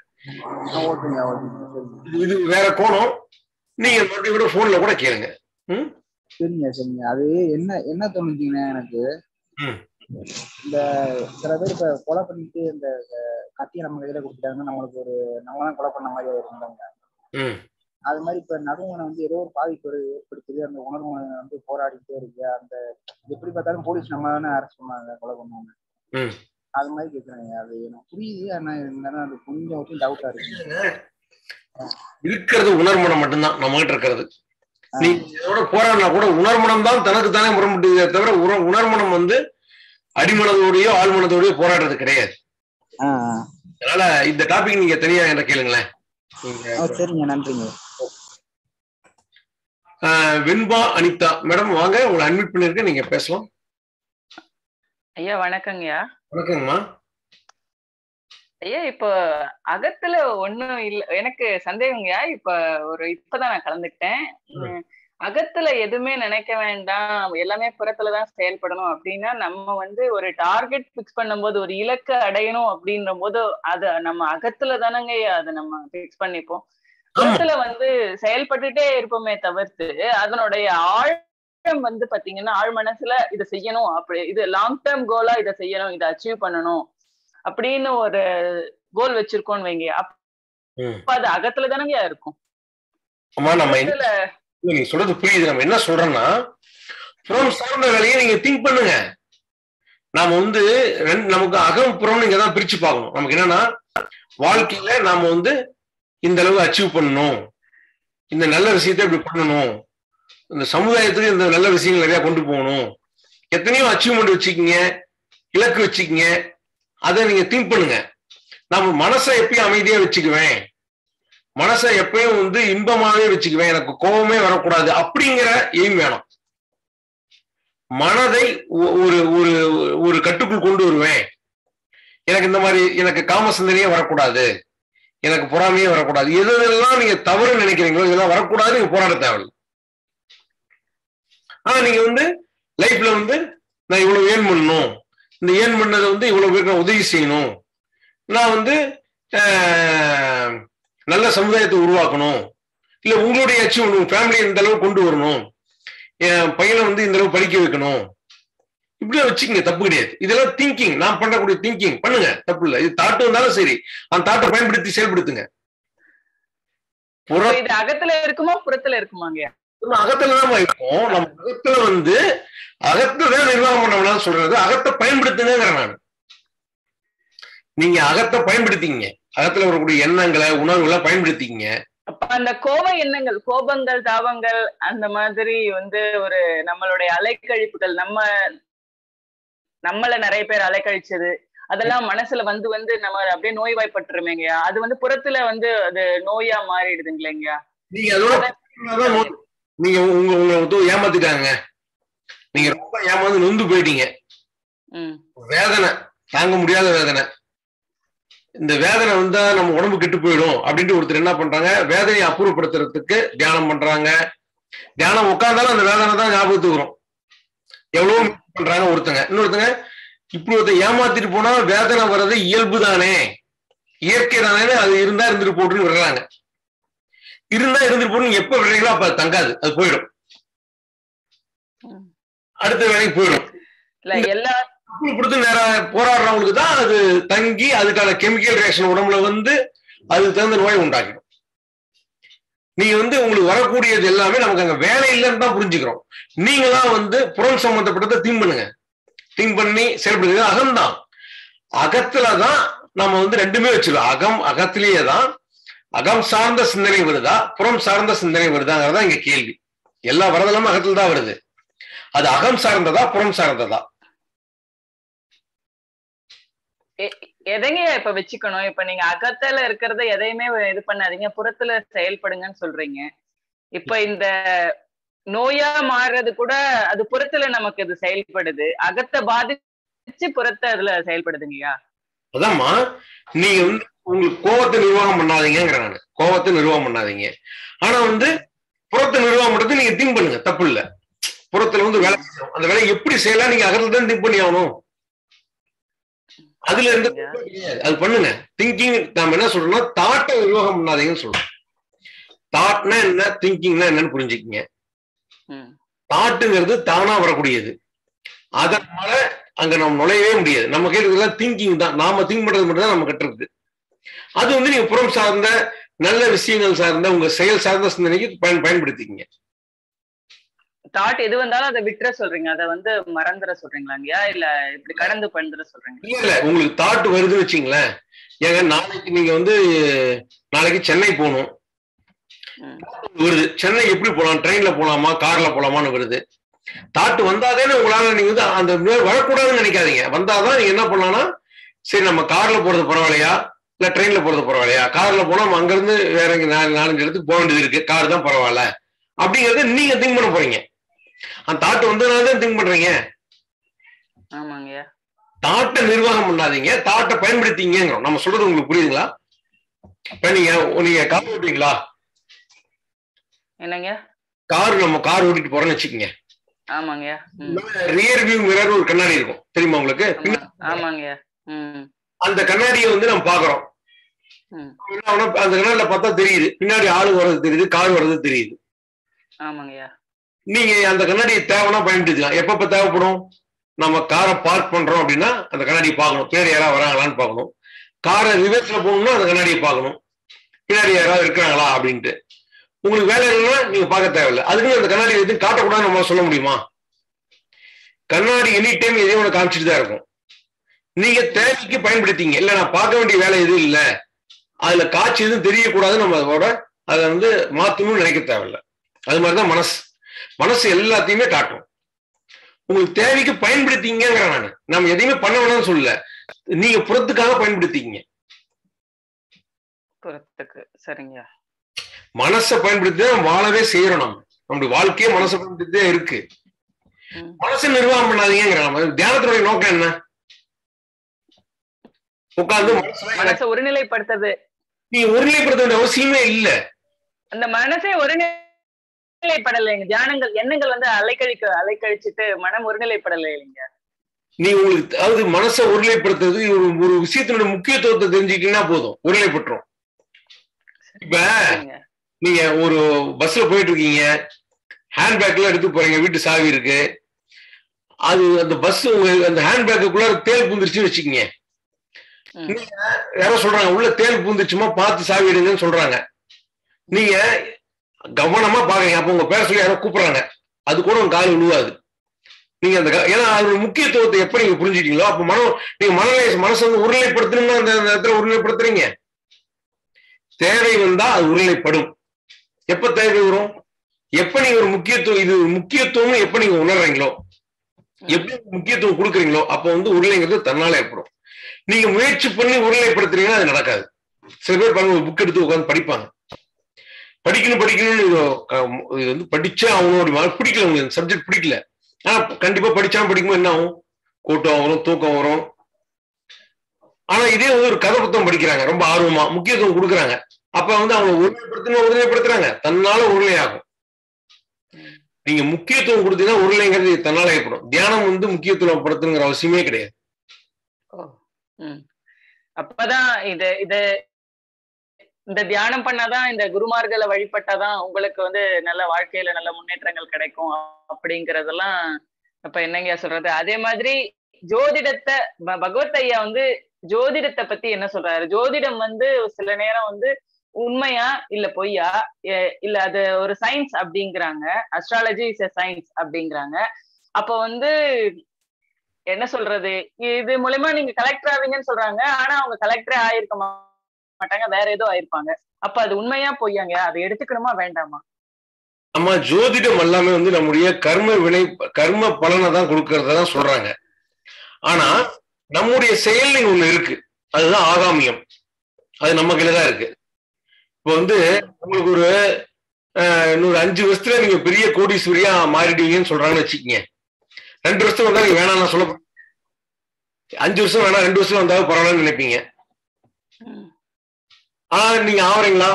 இது வேற கோணம், நீங்க மறுபடியும் கூட போன்ல கூட கேளுங்க. சரிங்க சரிங்க. அது என்ன தோணுச்சுங்கன்னா எனக்கு இந்த சில பேர் இப்ப கொலை பண்ணிட்டு இந்த கத்தியை நம்ம கையில கொடுத்துட்டாங்கன்னா நம்மளுக்கு ஒரு நம்மதான் கொலை பண்ண மாதிரி இருந்தாங்க. அது மாதிரி இப்ப நடுவனை வந்து ஏதோ ஒரு பாதிப்பு ஏற்படுத்துது, அந்த உணர்வு வந்து போராடிட்டே இருக்கு. அந்த எப்படி பார்த்தாலும் போலீஸ் நம்ம தானே அரெஸ்ட் பண்ணாங்க, கொலை பண்ணுவாங்க. அது மாதிரி கேட்குறாங்க. அது எனக்கு புரியுது, ஆனா இருந்தாலும் அது கொஞ்சம் டவுட்டா இருக்கு. இருக்கிறது உணர்மனம் மட்டும்தான் நம்ம கிட்ட இருக்கிறது. நீ இதோட போராடினா கூட உணர்மனம் தான் தனக்கு தானே முரம்புட்டதே தவிர உணர்மனம் வந்து அடிமனதோடையோ ஆழ்மனதோடையோ போராடுறது கிடையாது. அதனால இந்த டாபிக் நீங்க தனியா என்ன கேளுங்களேன். சரிங்க, நன்றிங்க. வெண்பா அனிதா மேடம் வாங்க, உங்களை அட்மிட் பண்ணிருக்கேன், நீங்க பேசலாம். ஐயா வணக்கங்கய்யா. வணக்கங்கம்மா. ஐயா இப்ப அகத்துல ஒண்ணும் இல்ல, எனக்கு சந்தேகங்கய்யா. இப்பதான் நான் கலந்துக்கிட்டேன். அகத்துல எதுவுமே நினைக்க வேண்டாம், எல்லாமே புறத்துலதான் செயல்படணும் அப்படின்னா நம்ம வந்து ஒரு டார்கெட் பிக்ஸ் பண்ணும் போது, ஒரு இலக்கு அடையணும் அப்படின்ற போது அது நம்ம அகத்துல தானங்க அதை நம்ம பிக்ஸ் பண்ணிப்போம். புறத்துல வந்து செயல்பட்டுட்டே இருப்போமே தவிர்த்து அதனுடைய ஆழம் வந்து பாத்தீங்கன்னா ஆழ் மனசுல இதை செய்யணும், அப்படி இது லாங் டேர்ம் கோலா இதை செய்யணும், இதை அச்சீவ் பண்ணணும் அப்படின்னு ஒரு கோல் வச்சிருக்கோம்னு வைங்க, அப்ப அது அகத்துல தானங்க இருக்கும். நீங்க சொல்றது புரியுது. நம்ம என்ன சொல்றோம்னா புறம் சார்ந்த வேலையை நீங்க திங்க் பண்ணுங்க. நாம வந்து நமக்கு அகம் புறம் நீங்க தான் பிரிச்சு பார்க்கணும். நமக்கு என்னன்னா வாழ்க்கையில நாம வந்து இந்த அளவு அச்சீவ் பண்ணணும், இந்த நல்ல விஷயத்த இப்படி பண்ணணும், இந்த சமுதாயத்துக்கு இந்த நல்ல விஷயங்கள் நிறைய கொண்டு போகணும், எத்தனையோ அச்சீவ்மெண்ட் வச்சுக்கிங்க, இலக்கு வச்சுக்கிங்க, அதை நீங்க திங்க் பண்ணுங்க. நம்ம மனசை எப்பயும் அமைதியா வச்சுக்குவேன், மனசை எப்பயும் வந்து இன்பமாவே வச்சுக்குவேன், எனக்கு கோபமே வரக்கூடாது அப்படிங்கிற எய்ம் வேணும். மனதை ஒரு ஒரு ஒரு கட்டுக்குள் கொண்டு வருவேன், எனக்கு இந்த மாதிரி எனக்கு காம சிந்தனையே வரக்கூடாது, எனக்கு பொறாமையே வரக்கூடாது, எதெல்லாம் நீங்க தவறு நினைக்கிறீங்களோ இதெல்லாம் வரக்கூடாது, நீங்க போராட தேவையில்லை. ஆனா நீங்க வந்து லைஃப்ல வந்து நான் இவ்வளவு ஏர்ன் பண்ணணும், இந்த ஏர்ன் பண்ணதை வந்து இவ்வளவு பேருக்கு நான் உதவி செய்யணும், நான் வந்து நல்ல சமுதாயத்தை உருவாக்கணும், இல்ல உங்களுடைய அச்சீவ் உங்க ஃபேமிலியை இந்த அளவு கொண்டு வரணும், என் பையனை வந்து இந்த அளவு படிக்க வைக்கணும், இப்படியே வச்சுக்கங்க, தப்பு கிடையாது. இதெல்லாம் திங்கிங், நான் பண்ணக்கூடிய திங்கிங் பண்ணுங்க, தப்பு இல்லை. இது தாட்டு வந்தாலும் சரி, அந்த தாட்டை பயன்படுத்தி செயல்படுத்துங்க. இது அகத்துல இருக்குமா புறத்துல இருக்குமாங்க? அகத்துலதான் இருக்கும். நம்ம அகத்துல வந்து அகத்துதான் நிர்வாகம் பண்ண சொல்றது, அகத்தை பயன்படுத்துங்கிறேன் நான். நீங்க அகத்தை பயன்படுத்திங்க, அகத்துல வரக்கூடிய எண்ணங்களை உணர்வுகளை பயன்படுத்திங்க. அப்ப அந்த கோப எண்ணங்கள், கோபங்கள், தாபங்கள், அந்த மாதிரி வந்து ஒரு நம்மளுடைய அலைக்கழிப்புகள், நம்மள நிறைய பேர் அலைக்கழிச்சது, அதெல்லாம் மனசுல வந்து வந்து நம்ம அப்படியே நோய்வாய்ப்பட்டுருமேங்கய்யா. அது வந்து புறத்துல வந்து அது நோயா மாறிடுதுங்களேங்கய்யா. நீங்க அதோட நீங்க உங்களை ஏமாத்திட்டாங்க, நீங்க ரொம்ப ஏமாந்து நொந்து போயிட்டீங்க, வேதனை தாங்க முடியாத வேதனை, இந்த வேதனை வந்தா நம்ம உடம்பு கெட்டு போயிடும் அப்படின்ட்டு ஒருத்தர் என்ன பண்றாங்க, வேதனையை அப்புறப்படுத்துறதுக்கு தியானம் பண்றாங்க. தியானம் உட்கார்ந்தாலும் அந்த வேதனை தான் ஞாபகத்துக்கு வரும். எவ்வளவு பண்றாங்க ஒருத்தங்க. இன்னொருத்தங்க இப்படி ஒருத்தர் ஏமாத்திட்டு போனா வேதனை வர்றது இயல்பு தானே, இயற்கை தானே, அது இருந்தா இருந்துட்டு போட்டுன்னு விடுறாங்க. இருந்தா இருந்துட்டு போட்டு எப்ப விடுறீங்களோ அப்ப தங்காது, அது போயிடும், அடுத்த வேலைக்கு போயிடும். கொடுத்து நேரம் போராடுறவங்களுக்கு தான் அது தங்கி அதுக்கான கெமிக்கல் ரியாக்ஷன் உடம்புல வந்து அதுக்கு தகுந்த நோய் உண்டாக்கிடும். நீங்க உங்களுக்கு வரக்கூடியது எல்லாமே நமக்கு அங்க வேலை இல்லைன்னு தான் புரிஞ்சுக்கிறோம். நீங்களாம் புறம் சம்பந்தப்பட்டதை திங்க் பண்ணுங்க, திங்க் பண்ணி செயல்படுறது அகம்தான். அகத்துலதான் நம்ம ரெண்டுமே வச்சிருக்கோம். அகத்திலேயே தான் அகம் சார்ந்த சிந்தனை வருதா புறம் சார்ந்த சிந்தனை வருதாங்கிறதா இங்க கேள்வி. எல்லா வரதெல்லாமே அகத்துல தான் வருது. அது அகம் சார்ந்ததா புறம் சார்ந்ததா? எதைங்க இப்ப வச்சுக்கணும்? இப்ப நீங்க அகத்துல இருக்கிறத எதையுமே இது பண்ணாதீங்க, புறத்துல செயல்படுங்கன்னு சொல்றீங்க. இப்ப இந்த நோயா மாறுறது கூட அது புறத்துல நமக்கு இது செயல்படுது, அகத்தை பாதிச்சு புறத்தை அதுல செயல்படுதுங்கய்யா. அதாம்மா, நீங்க உங்களுக்கு கோபத்தை நிர்வாகம் பண்ணாதீங்கிற நானு. கோபத்தை நிர்வாகம் பண்ணாதீங்க. ஆனா புறத்தை நிர்வாகம் பண்றது நீங்க திங்க் பண்ணுங்க, தப்பு இல்ல. புறத்துல வேலை செய்யணும், அந்த வேலையை எப்படி செய்யலாம் நீங்க அகத்துல தான் திங்க் பண்ணி ஆகணும். அதுல இருந்து அது பண்ணுங்க. திங்கிங் நாம என்ன சொல்றோம்னா தாட்டை நிர்வாகம் பண்ணாதீங்கன்னு சொல்றோம். தாட்னா என்ன, திங்கிங்னா என்னன்னு புரிஞ்சுக்கிங்க. தாட்டுங்கிறது தானா வரக்கூடியது, அதனால அங்க நம்ம நுழையவே முடியாது. நம்ம கேட்கறதுலாம் திங்கிங் தான், நாம திங்க் பண்றது மட்டும் தான் நம்ம கட்டுறது. அது நீங்க புறம் சார்ந்த நல்ல விஷயங்கள் சார்ந்த உங்க செயல் சார்ந்த சிந்தனைக்கு பயன்படுத்திக்கிங்க. தாட் எது வந்தாலும் அதை விட்டுற சொல்றீங்க, அதை மறந்துட சொல்றீங்களாங்கய்யா, இல்ல இப்படி கடந்து பண்ணிட சொல்றீங்க? இல்ல, உங்களுக்கு தாட் வருதுன்னு வச்சுங்களேன். ஏங்க நாளைக்கு நீங்க நாளைக்கு சென்னை போகணும் வருது. சென்னை எப்படி போலாம், ட்ரெயின்ல போலாமா கார்ல போலாமான்னு வருது. தாட்டு வந்தாதானே உங்களால நீங்க அந்த வரக்கூடாதுன்னு நினைக்காதீங்க. வந்தாதான் நீங்க என்ன பண்ணலாம்னா, சரி நம்ம கார்ல போறது பரவாயில்லையா இல்ல ட்ரெயின்ல போறது பரவாயில்லையா, கார்ல போனா நம்ம அங்க இருந்து வேற 4-5 இடத்துக்கு போக வேண்டியது இருக்கு, கார் தான் பரவாயில்ல அப்படிங்கறத நீங்க திங்க் பண்ண போறீங்க. அந்த தாட்டு வந்ததுனாலதான் திங்க் பண்றீங்க. தாட்டை நிர்வாகம் பண்ணாதீங்க, தாட்டை பயன்படுத்திங்க. நம்ம சொல்றது உங்களுக்கு புரியுதுங்களா? இப்ப நீங்க கார் ஓட்டுவீங்களா? என்னங்க? நம்ம கார் ஓட்டிட்டு போறோம்னு வச்சுக்கோங்க. ஆமாங்க. ரியர் வியூ மிரர் ஒரு கண்ணாடி இருக்கும், தெரியுமா உங்களுக்கு? ஆமாங்க. அந்த கண்ணாடியை நம்ம பாக்குறோம். அந்த கண்ணாடியில பார்த்தா தெரியுது பின்னாடி ஆளு வர்றது தெரியுது, கார் வர்றது தெரியுது. ஆமாங்க. நீங்க அந்த கண்ணாடியை தேவைன்னா பயன்படுத்திக்கலாம். எப்பப்ப தேவைப்படும், நம்ம காரை பார்க் பண்றோம் அப்படின்னா அந்த கண்ணாடியை பார்க்கணும், பின்னாடி யாராவது வராங்களான்னு பார்க்கணும். காரை ரிவர்ஸ்ல போகணும்னா அந்த கண்ணாடியை பார்க்கணும், பின்னாடி யாராவது இருக்கிறாங்களா அப்படின்ட்டு. உங்களுக்கு வேலை இல்லைன்னா நீங்க பார்க்க தேவையில்லை. அதுக்கு அந்த கண்ணாடி எதுவும் காட்டக்கூடாது நம்ம சொல்ல முடியுமா? கண்ணாடி எனி டைம் எதையும் ஒன்று காமிச்சிட்டு தான் இருக்கும். நீங்க தேவைக்கு பயன்படுத்திங்க. இல்ல நான் பார்க்க வேண்டிய வேலை எதுவும் இல்லை, அதுல காட்சி எதுவும் தெரியக்கூடாதுன்னு நம்ம அதை மாத்தணும்னு நினைக்க தேவையில்லை. அது மாதிரிதான் மனசு எல்லாத்தையுமே காட்டும். உங்களுக்கு தேவைக்கு பயன்படுத்திங்கிற நம்ம எதையுமே பண்ண வேணாம்னு சொல்லல, நீங்க புறத்துக்காக பயன்படுத்திக்கிங்க. புறத்துக்கு சரிங்க. மனசை பயன்படுத்தி தான் வாழவே செய்யறோம். நம்முடைய வாழ்க்கையே மனசை பயன்படுத்தி இருக்கு. மனசை நிர்வாகம் பண்ணாதீங்கிற நம்ம தியானத்தினுடைய நோக்கம் என்ன? உட்கார்ந்து மனசை ஒருநிலைப்படுத்துறது. நீ ஒருநிலைப்படுத்த வேண்டிய அவசியமே இல்லை. அந்த மனசை ஒருநிலைப்படலைங்க. தியானங்கள் எண்ணங்கள் அலைக்கழிச்சுட்டு மனம் ஒருநிலைப்படலை இல்லைங்க. நீ உங்களுக்கு அதாவது மனசை ஒருநிலைப்படுத்துறது ஒரு விஷயத்தினுடைய முக்கியத்துவத்தை தெரிஞ்சுக்கிட்டீங்கன்னா போதும், ஒருநிலைப்பட்டுரும். இப்ப நீங்க ஒரு பஸ்ல போயிட்டு இருக்கீங்க, ஹேண்ட்பேக்ல எடுத்து போறீங்க, வீட்டு சாவி இருக்கு, அது அந்த பஸ் அந்த ஹேண்ட்பேக்குள்ள தேல் பூந்துருச்சுன்னு வச்சுக்கீங்க. யாரோ சொல்றாங்க உள்ள தேல் பூந்துச்சுமா பார்த்து சாவி எடுங்கன்னு சொல்றாங்க. நீங்க கவனமா பாக்குறீங்க, அப்ப உங்க பேர சொல்லி யாரோ கூப்பிடுறாங்க, அது கூட உங்க கால் விழுவாது. நீங்க அந்த ஏன்னா அதோட முக்கியத்துவத்தை எப்ப நீங்க புரிஞ்சுட்டீங்களோ அப்ப நீங்க மனசை ஒருநிலைப்படுத்தணும்னா அந்த இடத்துல ஒருநிலைப்படுத்துறீங்க. தேவை வந்தா அது உருளைப்படும். எப்ப தேவை வரும், எப்ப நீங்க ஒரு முக்கியத்துவம் இது முக்கியத்துவம் எப்ப நீங்க உணர்றீங்களோ, எப்படி முக்கியத்துவம் கொடுக்குறீங்களோ அப்ப உருளைங்கிறது தன்னால ஏற்படும். நீங்க முயற்சி பண்ணி உருளைப்படுத்துறீங்கன்னா அது நடக்காது. சில பேர் பாருங்க புக் எடுத்து உட்காந்து படிப்பாங்க, படிக்கணும்னு இது வந்து படிச்சா அவனோட பிடிக்கல, உங்களுக்கு சப்ஜெக்ட் பிடிக்கல. ஆனா கண்டிப்பா படிச்சாலும் படிக்கும்போது என்ன ஆகும், கூட்டம் வரும், தூக்கம் வரும். ஆனா இதே வந்து ஒரு கதை புத்தகம் படிக்கிறாங்க, ரொம்ப ஆர்வமா முக்கியத்துவம் கொடுக்குறாங்க, அப்ப வந்து அவங்க ஒருமைப்படுத்துறாங்க, தன்னால உருளையாகும். நீங்க முக்கியத்துவம் கொடுத்தீங்கன்னா உருளைங்கிறது தன்னால ஏற்படும். தியானம் வந்து முக்கியத்துவம் படுத்துங்கிற அவசியமே கிடையாது. அப்பதான் இந்த தியானம் பண்ணாதான், இந்த குருமார்களை வழிபட்டாதான் உங்களுக்கு வந்து நல்ல வாழ்க்கையில நல்ல முன்னேற்றங்கள் கிடைக்கும் அப்படிங்கறதெல்லாம் அப்ப என்னங்க சொல்றது. அதே மாதிரி ஜோதிடத்தை பகவத் ஐயா வந்து ஜோதிடத்தை பத்தி என்ன சொல்றாரு? ஜோதிடம் வந்து சில நேரம் வந்து உண்மையா இல்ல பொய்யா, இல்ல அது ஒரு சயின்ஸ் அப்படிங்கிறாங்க, அஸ்ட்ராலஜி இஸ் எ சயின்ஸ் அப்படிங்கிறாங்க. அப்ப வந்து என்ன சொல்றது, இது மூலமா நீங்க கலெக்டர் ஆவீங்கன்னு சொல்றாங்க, ஆனா அவங்க கலெக்டரே ஆயிருக்க மாட்டாங்க, வேற ஏதோ ஆயிருப்பாங்க. அப்ப அது உண்மையா பொய்யாங்க, அதை எடுத்துக்கணுமா வேண்டாமா? ஆமா, ஜோதிடம் எல்லாமே வந்து நம்முடைய கர்ம பலனை தான் கொடுக்கறதான் சொல்றாங்க. ஆனா நம்முடைய செயல் ஒண்ணு இருக்கு, அதுதான் ஆகாமியம். அது நம்ம கையிலதான் இருக்கு. இப்ப வந்து உங்களுக்கு ஒரு 5 வருஷத்துல நீங்க பெரிய கோடீஸ்வரியா மாறிடுவீங்கன்னு சொல்றாங்கன்னு வச்சுக்கீங்க. 2 வருஷம் வந்தா நீங்க வேணாம் சொல்ல, 5 வருஷம் வேணாம் 2 வருஷம் வந்தாலும் பரவாயில்லன்னு நினைப்பீங்க. ஆனா நீங்க ஆவறீங்களா?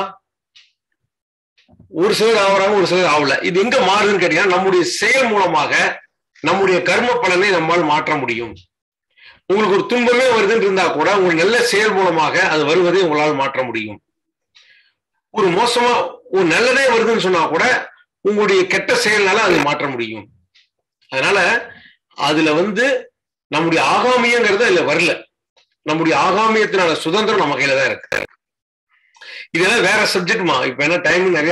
ஒரு சிலர் ஆவறாங்க, ஒரு சிலர் ஆகல. இது எங்க மாறுதுன்னு கேட்டீங்கன்னா, நம்முடைய செயல் மூலமாக நம்முடைய கர்ம பலனை நம்மால் மாற்ற முடியும். உங்களுக்கு ஒரு துன்பமே வருதுன்னு இருந்தா கூட உங்கள் நல்ல செயல் மூலமாக அது வருவதை உங்களால் மாற்ற முடியும். ஒரு மோசமா ஒரு நல்லதே வருதுன்னு சொன்னா கூட உங்களுடைய கெட்ட செயல்னால அதை மாற்ற முடியும். அதனால அதுல வந்து நம்முடைய ஆகாமியங்கிறது அதுல வரல. நம்முடைய ஆகாமியத்தினால சுதந்திரம் நம்ம கையில தான் இருக்கு. இதெல்லாம் வேற சப்ஜெக்ட்மா. இப்ப என்ன டைம் நிறைய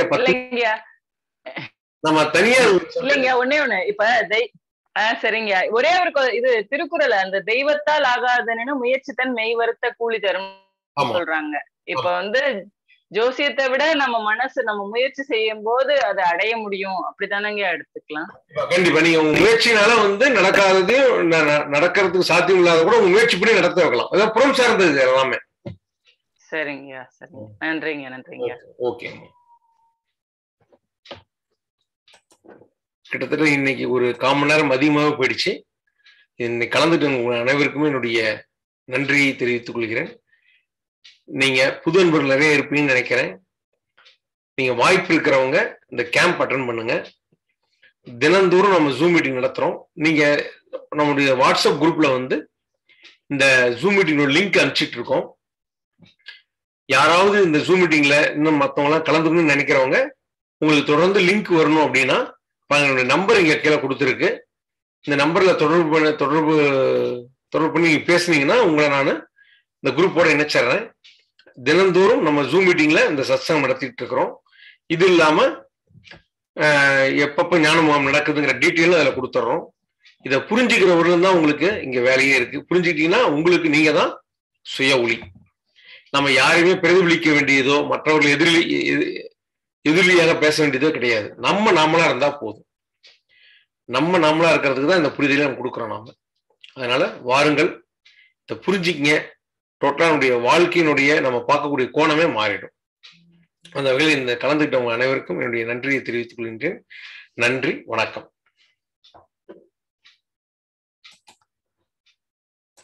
நம்ம தனியா இல்லைங்க. ஒன்னே ஒண்ணு இப்ப சரிங்க, ஒரே ஒரு இது திருக்குறள், அந்த தெய்வத்தால் ஆகாதன முயற்சி தன் மெய் வருத்த கூலி தரும் சொல்றாங்க. இப்ப வந்து ஜோசியத்தை விட நம்ம மனசு நம்ம முயற்சி செய்யும் போது அதை அடைய முடியும், அப்படித்தானங்க எடுத்துக்கலாம். கண்டிப்பா நீங்க உங்க முயற்சினால வந்து நடக்காததையும் நடக்கிறதுக்கு சாத்தியம் இல்லாத கூட உங்க முயற்சி பண்ணி நடத்த வைக்கலாம். அதான் புறம் சார்ந்தது எல்லாமே. சரிங்க, சரிங்க, நன்றிங்க, நன்றிங்க. ஓகே, கிட்டத்தட்ட இன்னைக்கு ஒரு 1/4 மணி நேரம் அதிகமாக போயிடுச்சு. இன்னைக்கு கலந்துட்டு அனைவருக்குமே என்னுடைய நன்றியை தெரிவித்துக் கொள்கிறேன். நீங்க புது அன்பர்கள் நிறைய இருப்பீங்கன்னு நினைக்கிறேன். நீங்க வாய்ப்பு இருக்கிறவங்க இந்த கேம்ப் அட்டென்ட் பண்ணுங்க. தினந்தோறும் நம்ம ஜூம் மீட்டிங் நடத்துறோம். நீங்க நம்முடைய வாட்ஸ்அப் குரூப்ல வந்து இந்த ஜூம் மீட்டிங்கோட லிங்க் அனுப்பிச்சிட்டு இருக்கோம். யாராவது இந்த ஜூம் மீட்டிங்ல இன்னும் மற்றவங்க எல்லாம் கலந்துக்கணும்னு நினைக்கிறவங்க, உங்களுக்கு தொடர்ந்து லிங்க் வரணும் அப்படின்னா என்னுடைய நம்பர் இங்க கீழே கொடுத்துருக்கு. இந்த நம்பர்ல தொடர்பு பண்ணி பேசுனீங்கன்னா உங்களை நான் இந்த குரூப்போட இணைச்சிடுறேன். தினந்தோறும் நம்ம ஜூம் மீட்டிங்ல இந்த சத்சங்கம் நடத்திட்டு இருக்கிறோம். இது இல்லாம எப்பப்ப ஞான முகாம் நடக்குதுங்கிற டீட்டெயிலும் அதில் கொடுத்துட்றோம். இதை புரிஞ்சுக்கிறவர்களும் தான் உங்களுக்கு இங்க வேலையே இருக்கு. புரிஞ்சுக்கிட்டீங்கன்னா உங்களுக்கு நீங்க தான் சுய ஒளி. நம்ம யாரையுமே பிரதிபலிக்க வேண்டியதோ மற்றவர்கள் எதிரியாக பேச வேண்டியதோ கிடையாது. நாமளா இருந்தா போதும். நாமளா இருக்கிறதுக்கு தான் இந்த புரிதலை நம்ம கொடுக்குறோம் நாம. அதனால வாருங்கள், இதை புரிஞ்சுக்கிங்க. டோட்டலா நம்முடைய வாழ்க்கையினுடைய நம்ம பார்க்கக்கூடிய கோணமே மாறிடும். அந்த வகையில் இந்த கலந்துக்கிட்டவங்க அனைவருக்கும் என்னுடைய நன்றியை தெரிவித்துக் கொள்கின்றேன். நன்றி, வணக்கம்.